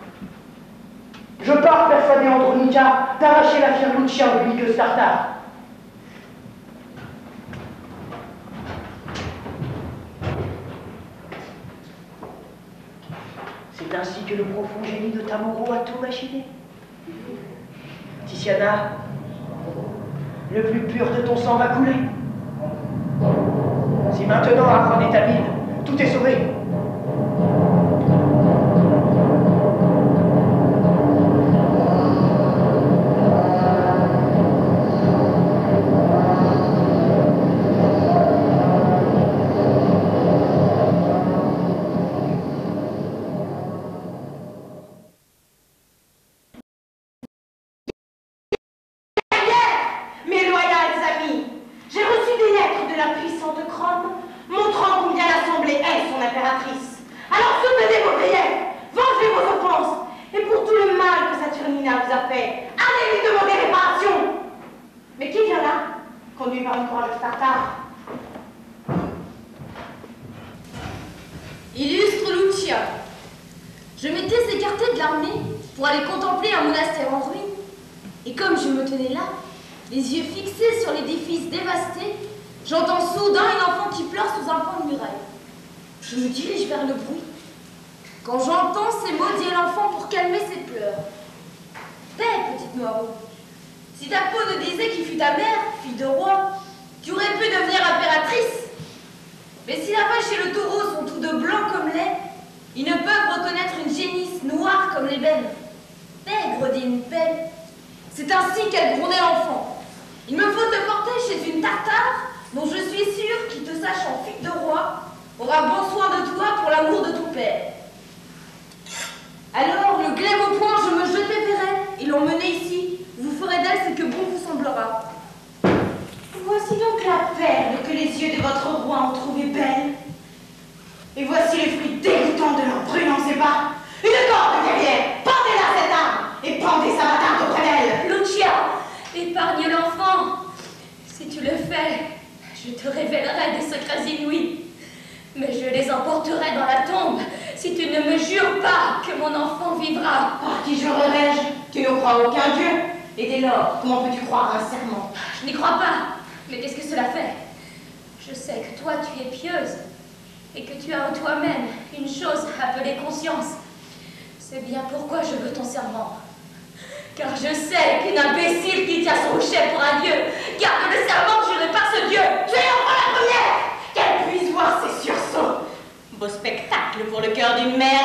je pars persuader Andronica d'arracher la fière Lucia au belliqueuse tartare. C'est ainsi que le profond génie de Tamoro a tout machiné. Tiziana, le plus pur de ton sang va couler. Si maintenant Arran est habile, tout est sauvé. Illustre Lucia, je m'étais écartée de l'armée pour aller contempler un monastère en ruine, et comme je me tenais là, les yeux fixés sur l'édifice dévasté, j'entends soudain un enfant qui pleure sous un pan de muraille. Je me dirige vers le bruit. Quand j'entends ces mots, dit l'enfant pour calmer ses pleurs. Paix, petite Noiro, si ta peau ne disait qui fut ta mère, fille de roi, tu aurais pu devenir impératrice. Mais si la vache et le taureau sont tous deux blancs comme lait, ils ne peuvent reconnaître une génisse noire comme l'ébène. Paix, Gredine, paix. C'est ainsi qu'elle grondait l'enfant. Il me faut te porter chez une tartare dont je suis sûre qu'il te sache en fille de roi, aura bon soin de toi pour l'amour de ton père. Alors, le glaive au poing, je me jetai vers elle et l'emmenai ici. Vous ferez d'elle ce que bon vous semblera. Voici donc la perle que les yeux de votre roi ont trouvée belle. Et voici les fruits dégoûtants de leur brûlant sébat. Une corde guerrière, pendez-la cette arme et pendez sa bâtarde auprès d'elle. Lucia, épargne l'enfant. Si tu le fais, je te révélerai des secrets inouïs. Mais je les emporterai dans la tombe si tu ne me jures pas que mon enfant vivra. Par qui jurerais-je? Tu ne crois aucun dieu. Et dès lors, comment peux-tu croire à un serment? Je n'y crois pas. Mais qu'est-ce que cela fait? Je sais que toi, tu es pieuse et que tu as en toi-même une chose appelée conscience. C'est bien pourquoi je veux ton serment. Car je sais qu'une imbécile qui tient son rocher pour un dieu garde le serment juré par ce dieu. Je lui en prends la première, qu'elle puisse voir ses sursauts. Beau spectacle pour le cœur d'une mère.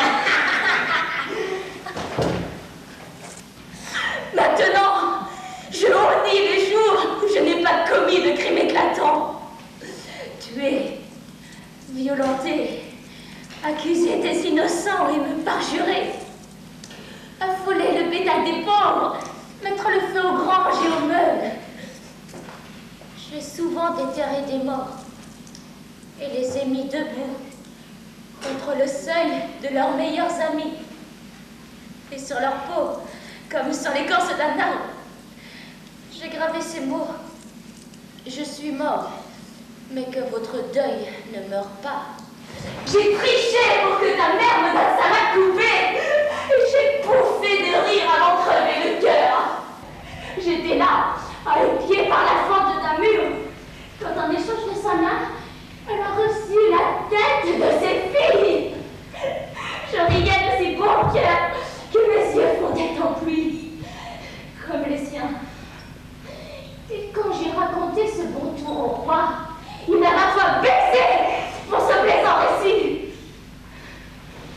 Maintenant, je honnis les jours où je n'ai pas commis de crime éclatant. Tuer, violenter, accuser des innocents et me parjurer. Affoler le bétail des pauvres, mettre le feu aux granges et aux meubles. J'ai souvent déterré des morts et les ai mis debout contre le seuil de leurs meilleurs amis. Et sur leur peau, comme sur l'écorce d'un arbre, j'ai gravé ces mots. Je suis mort, mais que votre deuil ne meure pas. J'ai triché pour que ta mère me donne sa main coupée. Et j'ai pouffé de rire avant de crever le cœur. J'étais là, à épier par la fente d'un mur, quand en échange de sa main, elle a reçu la tête de ses filles. Je riais de ses bons cœurs que mes yeux fondaient en pluie, comme les siens. Et quand j'ai raconté ce bon tour au roi, il m'a ma foi baisé pour ce plaisant récit.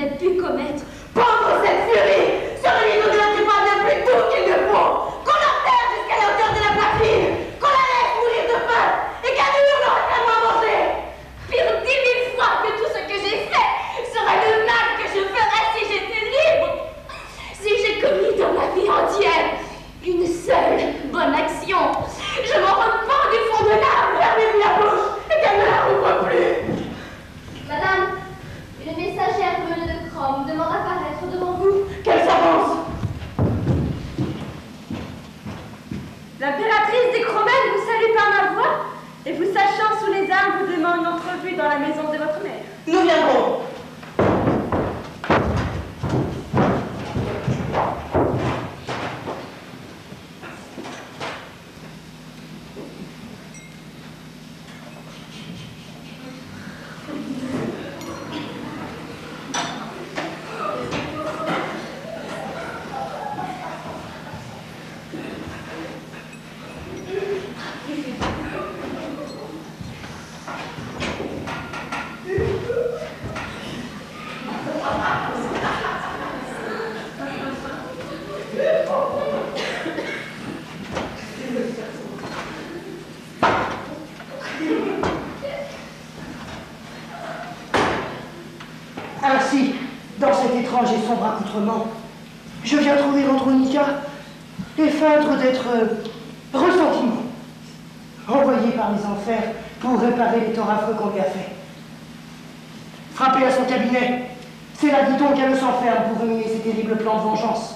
n'êtes pu commettre. Pendre cette furie sur le niveau de la tribune le plus doux qu'il ne faut, qu'on l'enterre jusqu'à la hauteur de la poitrine, qu'on la laisse mourir de faim et qu'à nous on n'aurait qu'à moins manger. Pire 10 000 fois que tout ce que j'ai fait serait le mal que je ferais si j'étais libre. Si j'ai commis dans ma vie entière une seule bonne action, je m'en repens du fond de l'âme. Fermez-lui la bouche et qu'elle ne la rouvre plus. Madame, une messagère venue de Chrome demande à apparaître devant vous. Qu'elle s'avance. L'impératrice des Chromènes vous salue par ma voix et vous sachant sous les armes vous demande une entrevue dans la maison de votre mère. Nous viendrons. Ainsi, dans cet étrange et sombre accoutrement, je viens trouver Andronica et feindre d'être ressentiment, envoyé par les enfers pour réparer les torts affreux qu'on lui a faits. Frapper à son cabinet, c'est là, dit-on, qu'elle s'enferme pour ruminer ses terribles plans de vengeance.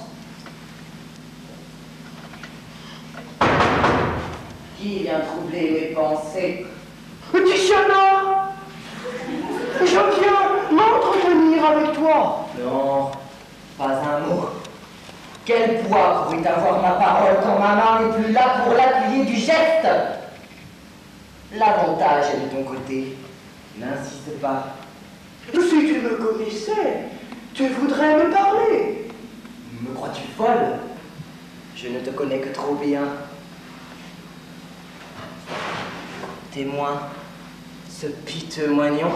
Qui vient troubler mes pensées? Titiana! Je viens m'entretenir avec toi. Non, pas un mot. Quel poids pourrait avoir ma parole quand ma main n'est plus là pour l'appuyer du geste? L'avantage est de ton côté. N'insiste pas. Si tu me connaissais, tu voudrais me parler. Me crois-tu folle? Je ne te connais que trop bien. Témoin, ce piteux moignon.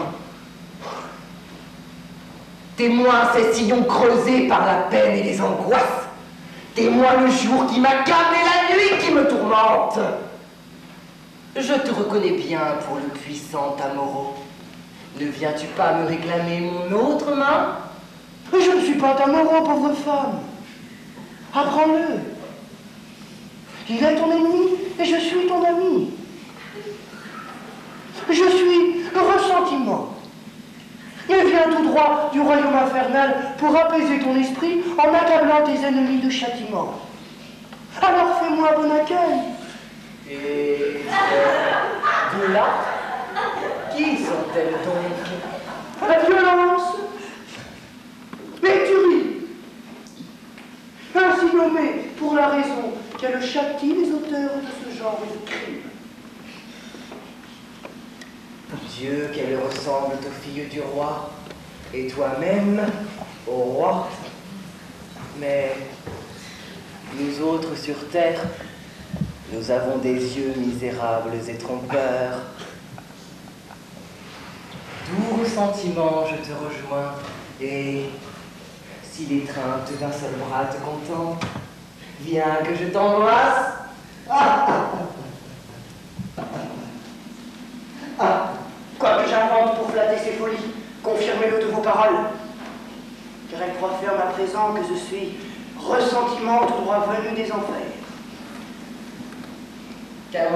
Témoin ces sillons creusés par la peine et les angoisses. Témoin le jour qui m'accable et la nuit qui me tourmente. Je te reconnais bien pour le puissant Tamoro. Ne viens-tu pas me réclamer mon autre main? Je ne suis pas Tamoro, pauvre femme. Apprends-le. Il est ton ennemi et je suis ton ami. Je suis ressentiment. Il vient tout droit du royaume infernal pour apaiser ton esprit en accablant tes ennemis de châtiment. Alors fais-moi bon accueil. Et de là, qui sont-elles donc? La violence, l'écurie, ainsi nommée pour la raison qu'elle châtie les auteurs de ce genre de crime. Dieu, qu'elle ressemble aux filles du roi, et toi-même au roi. Mais nous autres sur terre, nous avons des yeux misérables et trompeurs. Doux ressentiment, je te rejoins, et si l'étreinte d'un seul bras te contente, viens que je t'embrasse. Quoi que j'invente pour flatter ses folies, confirmez-le de vos paroles. Car elle profère à présent que je suis ressentiment tout droit venu des enfers. Car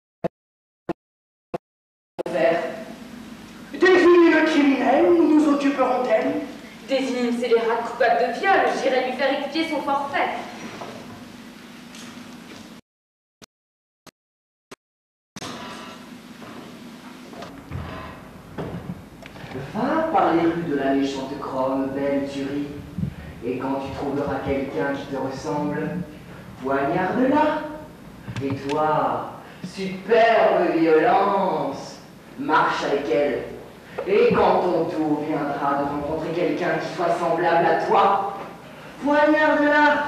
Désignez le criminel, nous nous occuperons d'elle. Désigne une scélérate coupable de viol, j'irai lui faire expier son forfait. Va par les rues de la méchante Chrome, belle tuerie, et quand tu trouveras quelqu'un qui te ressemble, poignarde-la. Et toi, superbe violence, marche avec elle. Et quand ton tour viendra de rencontrer quelqu'un qui soit semblable à toi, poignarde-la.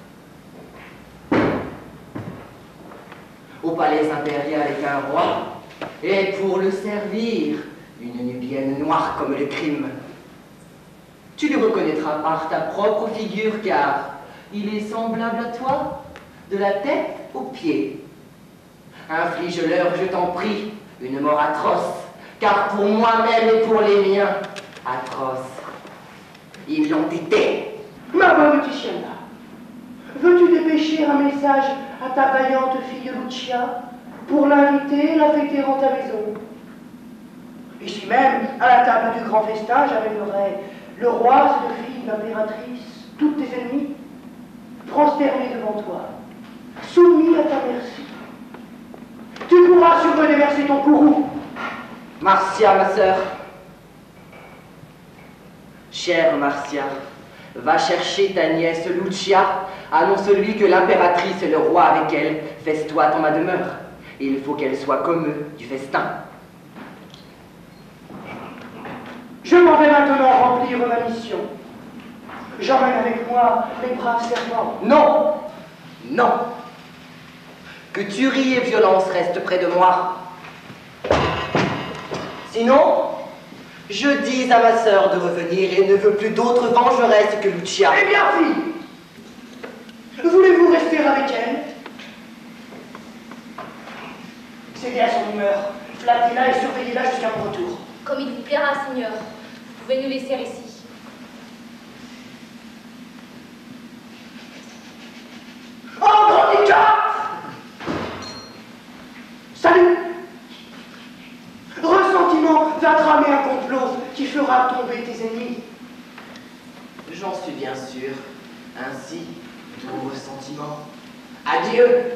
Au palais impérial est un roi, et pour le servir, une nubienne noire comme le crime. Tu le reconnaîtras par ta propre figure, car il est semblable à toi, de la tête aux pieds. Inflige-leur, je t'en prie, une mort atroce, car pour moi-même et pour les miens, atroce. Ils l'ont été. Ma bonne Tiziana, veux-tu dépêcher un message à ta vaillante fille Lucia pour l'inviter et la fêter en ta maison? Ici même, à la table du grand festin, j'amènerai le roi et le fils de l'impératrice, toutes tes ennemies, prosternés devant toi, soumis à ta merci. Tu pourras sur eux déverser ton courroux. Marcia, ma sœur. Chère Marcia, va chercher ta nièce Lucia, annonce-lui que l'impératrice et le roi avec elle festoient en ma demeure. Il faut qu'elle soit comme eux du festin. Je m'en vais maintenant remplir ma mission. J'emmène avec moi les braves servants. Non, non. Que tuerie et violence restent près de moi. Sinon, je dis à ma sœur de revenir et ne veux plus d'autre vengeresse que Lucia. Eh bien, fille, voulez-vous rester avec elle? Cédez à son humeur, flattez-la et surveillez-la jusqu'à mon retour. Comme il vous plaira, Seigneur. Vous pouvez nous laisser ici. Andronica! Salut! Ressentiment va tramer un complot qui fera tomber tes ennemis. J'en suis bien sûr. Ainsi, tout ressentiment. Adieu!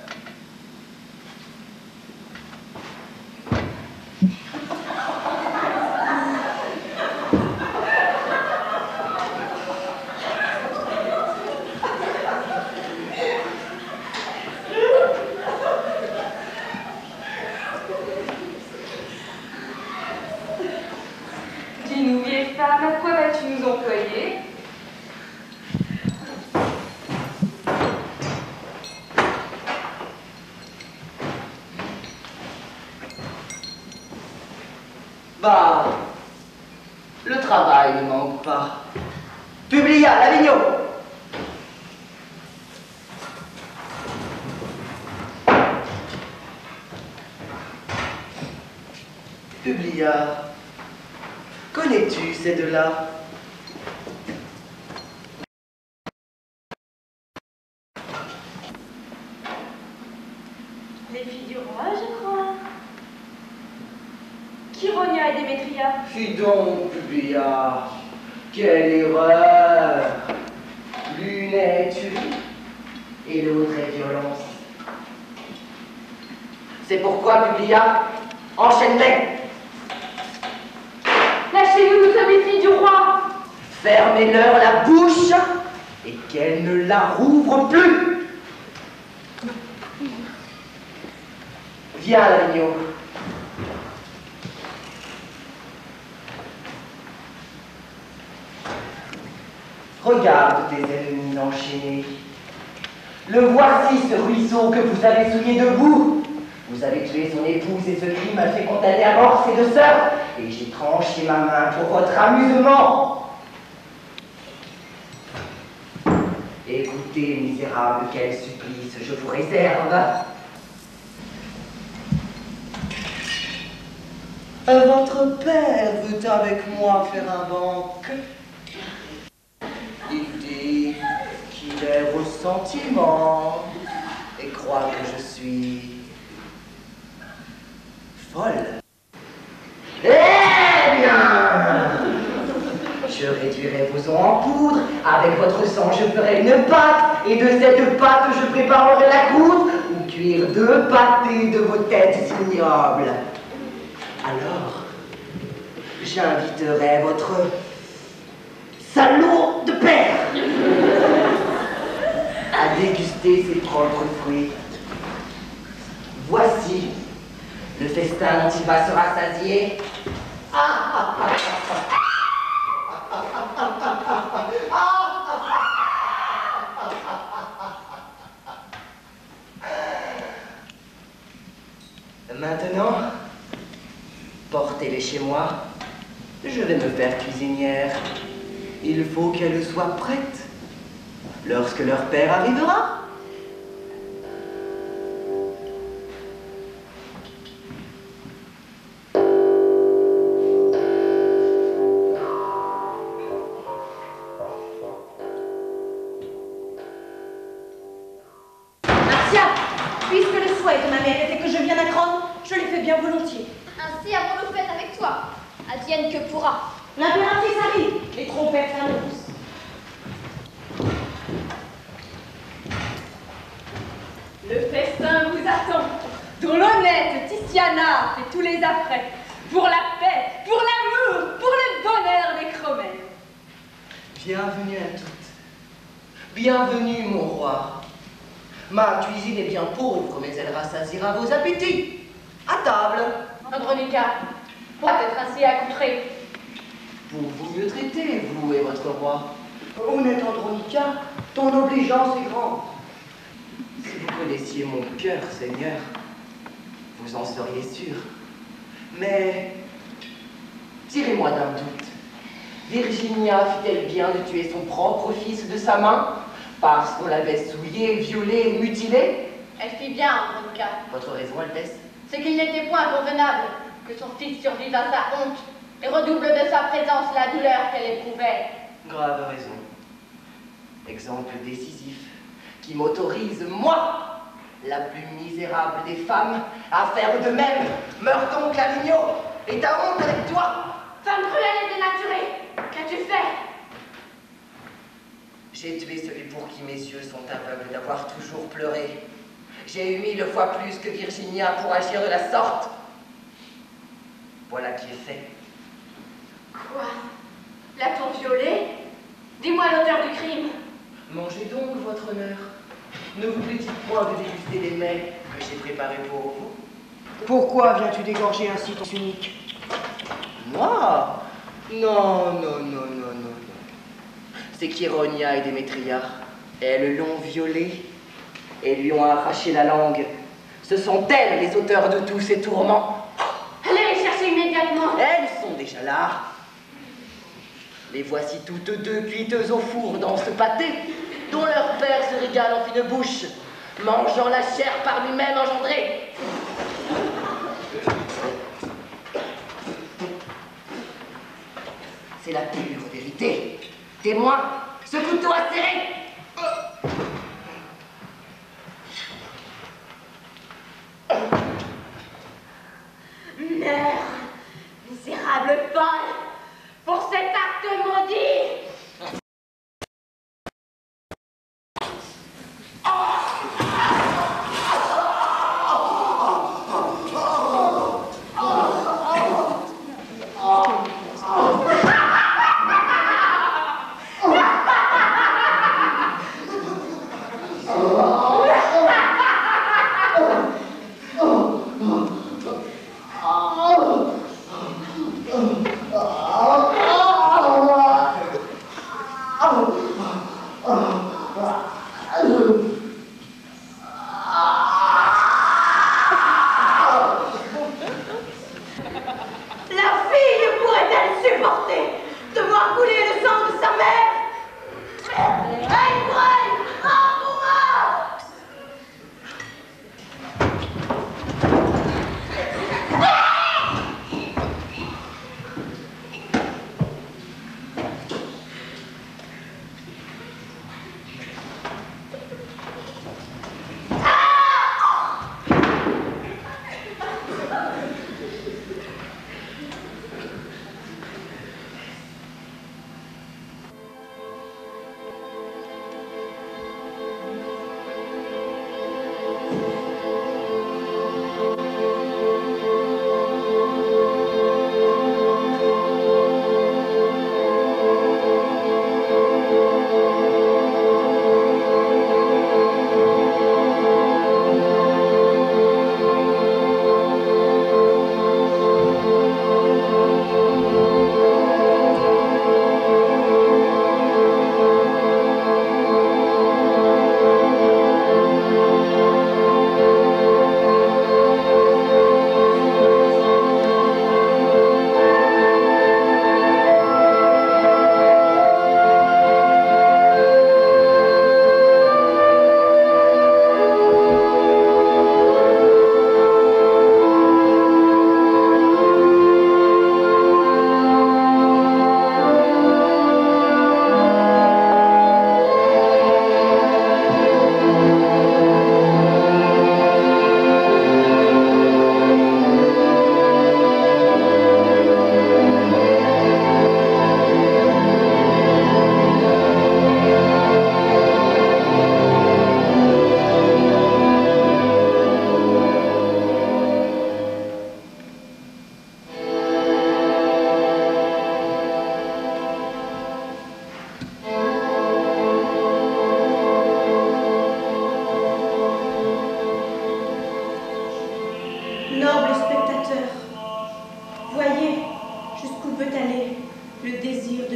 Dis-nous, vieille femme, à quoi vas-tu nous employer? Bah, le travail ne manque pas. Publia, Lavigno. Publia, connais-tu ces deux-là? Les filles du roi, je crois. Chironia et Démétria. Fis donc, Publia, quelle erreur! L'une est tuerie et l'autre est violence. C'est pourquoi, Publia, enchaîne-les! Lâchez-nous, nous sommes les filles du roi. Fermez-leur la bouche et qu'elles ne la rouvrent plus! Viens, Lavigno. Regarde tes ennemis enchaînés. Le voici, ce ruisseau que vous avez souillé debout. Vous avez tué son épouse et ce crime a fait condamner à mort ses deux sœurs. Et j'ai tranché ma main pour votre amusement. Écoutez, misérables, quel supplice je vous réserve. Votre père veut avec moi faire un banquet. Il dit qu'il est ressentiment et croit que je suis folle. Eh bien, je réduirai vos os en poudre, avec votre sang je ferai une pâte, et de cette pâte je préparerai la croûte, ou cuire 2 pâtés de vos têtes ignobles. Alors, j'inviterai votre salaud de père à déguster ses propres fruits. Voici le festin dont il va se rassasier. Maintenant, portez-les chez moi. Je vais me faire cuisinière. Il faut qu'elles soient prêtes lorsque leur père arrivera. Puisque le souhait de ma mère était que je vienne à Chrome, je l'ai fait bien volontiers. Ainsi avons-nous fait avec toi. Advienne que pourra. L'impératrice arrive, les trompettes annoncent. Le festin vous attend, dont l'honnête Tiziana fait tous les apprêts, pour la paix, pour l'amour, pour le bonheur des Cromelles. Bienvenue à toutes. Bienvenue, mon roi. Ma cuisine est bien pauvre, mais elle rassasiera vos appétits. À table. Andronica, pourquoi être ainsi accoutré? Pour vous mieux traiter, vous et votre roi. Honnête Andronica, ton obligeance est grande. Si vous connaissiez mon cœur, Seigneur, vous en seriez sûr. Mais, tirez-moi d'un doute. Virginia fit-elle bien de tuer son propre fils de sa main parce qu'on l'avait souillé, violé et mutilé? Elle fit bien, Andronica. Votre raison, Altesse? C'est qu'il n'était point convenable que son fils survive à sa honte et redouble de sa présence la douleur qu'elle éprouvait. Grave raison. Exemple décisif qui m'autorise, moi, la plus misérable des femmes, à faire de même. Meurs donc, Lavignot, et ta honte avec toi. Femme cruelle et dénaturée, qu'as-tu fait? J'ai tué celui pour qui mes yeux sont aveugles d'avoir toujours pleuré. J'ai eu 1000 fois plus que Virginia pour agir de la sorte. Voilà qui est fait. Quoi? L'a-t-on violé? Dis-moi l'auteur du crime. Mangez donc, votre honneur. Ne vous plaît-il point de déguster les mets que j'ai préparés pour vous? Pourquoi viens-tu dégorger ainsi ton unique? Moi? Non, non, non, non, non, non. C'est qu'Ironia et Démétria, elles l'ont violé et lui ont arraché la langue. Ce sont elles les auteurs de tous ces tourments. Allez les chercher immédiatement. Elles sont déjà là. Les voici toutes deux cuites au four dans ce pâté, dont leur père se régale en fine bouche, mangeant la chair par lui-même engendrée. C'est la pure vérité. Témoin, ce couteau acéré. Meurs, misérable folle, pour cet acte maudit.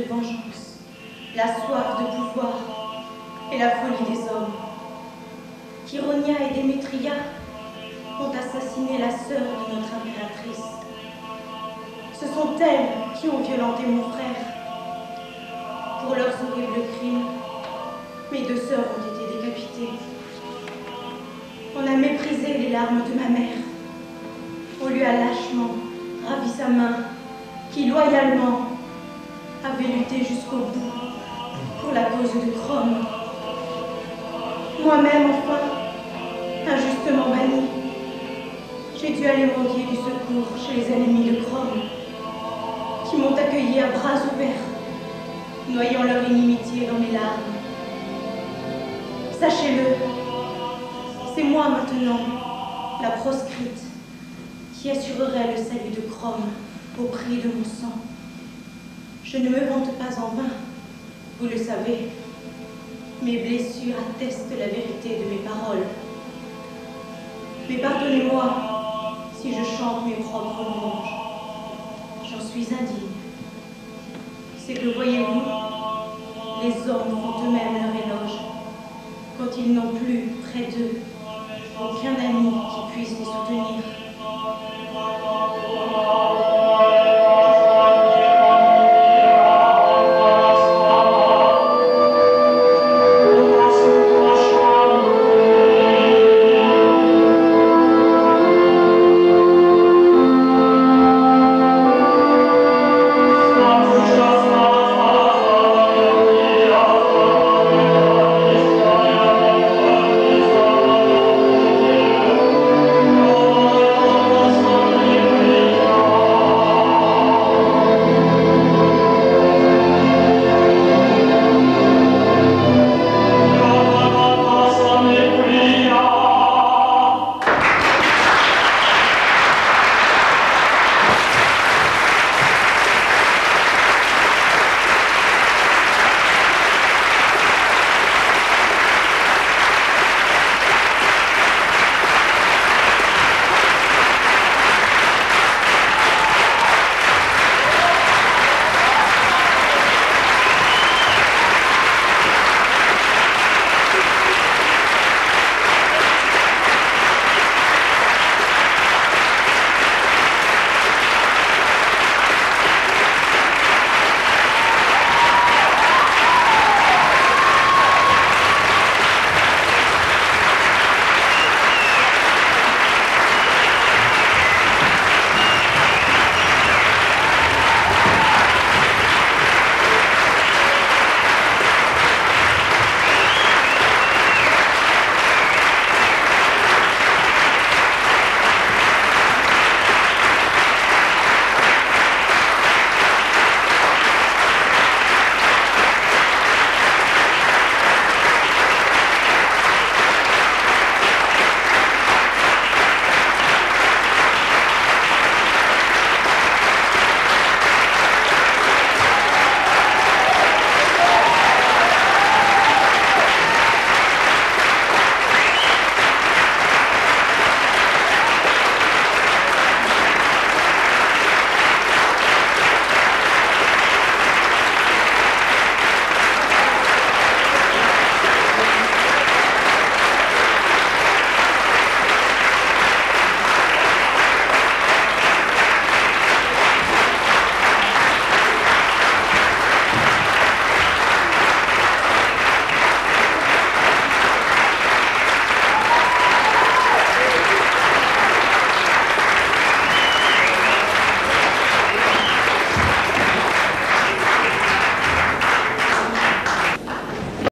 de vengeance, la soif de pouvoir et la folie des hommes. Chironia et Démétria ont assassiné la sœur de notre impératrice. Ce sont elles qui ont violenté mon frère. Pour leurs horribles crimes, mes deux sœurs ont été décapitées. On a méprisé les larmes de ma mère. On lui a lâchement ravi sa main, qui loyalement avait lutté jusqu'au bout pour la cause de Chrome. Moi-même, enfin, injustement bannie, j'ai dû aller mendier du secours chez les ennemis de Chrome, qui m'ont accueilli à bras ouverts, noyant leur inimitié dans mes larmes. Sachez-le, c'est moi maintenant, la proscrite, qui assurerait le salut de Chrome au prix de mon sang. Je ne me vante pas en vain, vous le savez. Mes blessures attestent la vérité de mes paroles. Mais pardonnez-moi si je chante mes propres louanges. J'en suis indigne. C'est que, voyez-vous, les hommes font eux-mêmes leur éloge quand ils n'ont plus près d'eux aucun ami qui puisse les soutenir.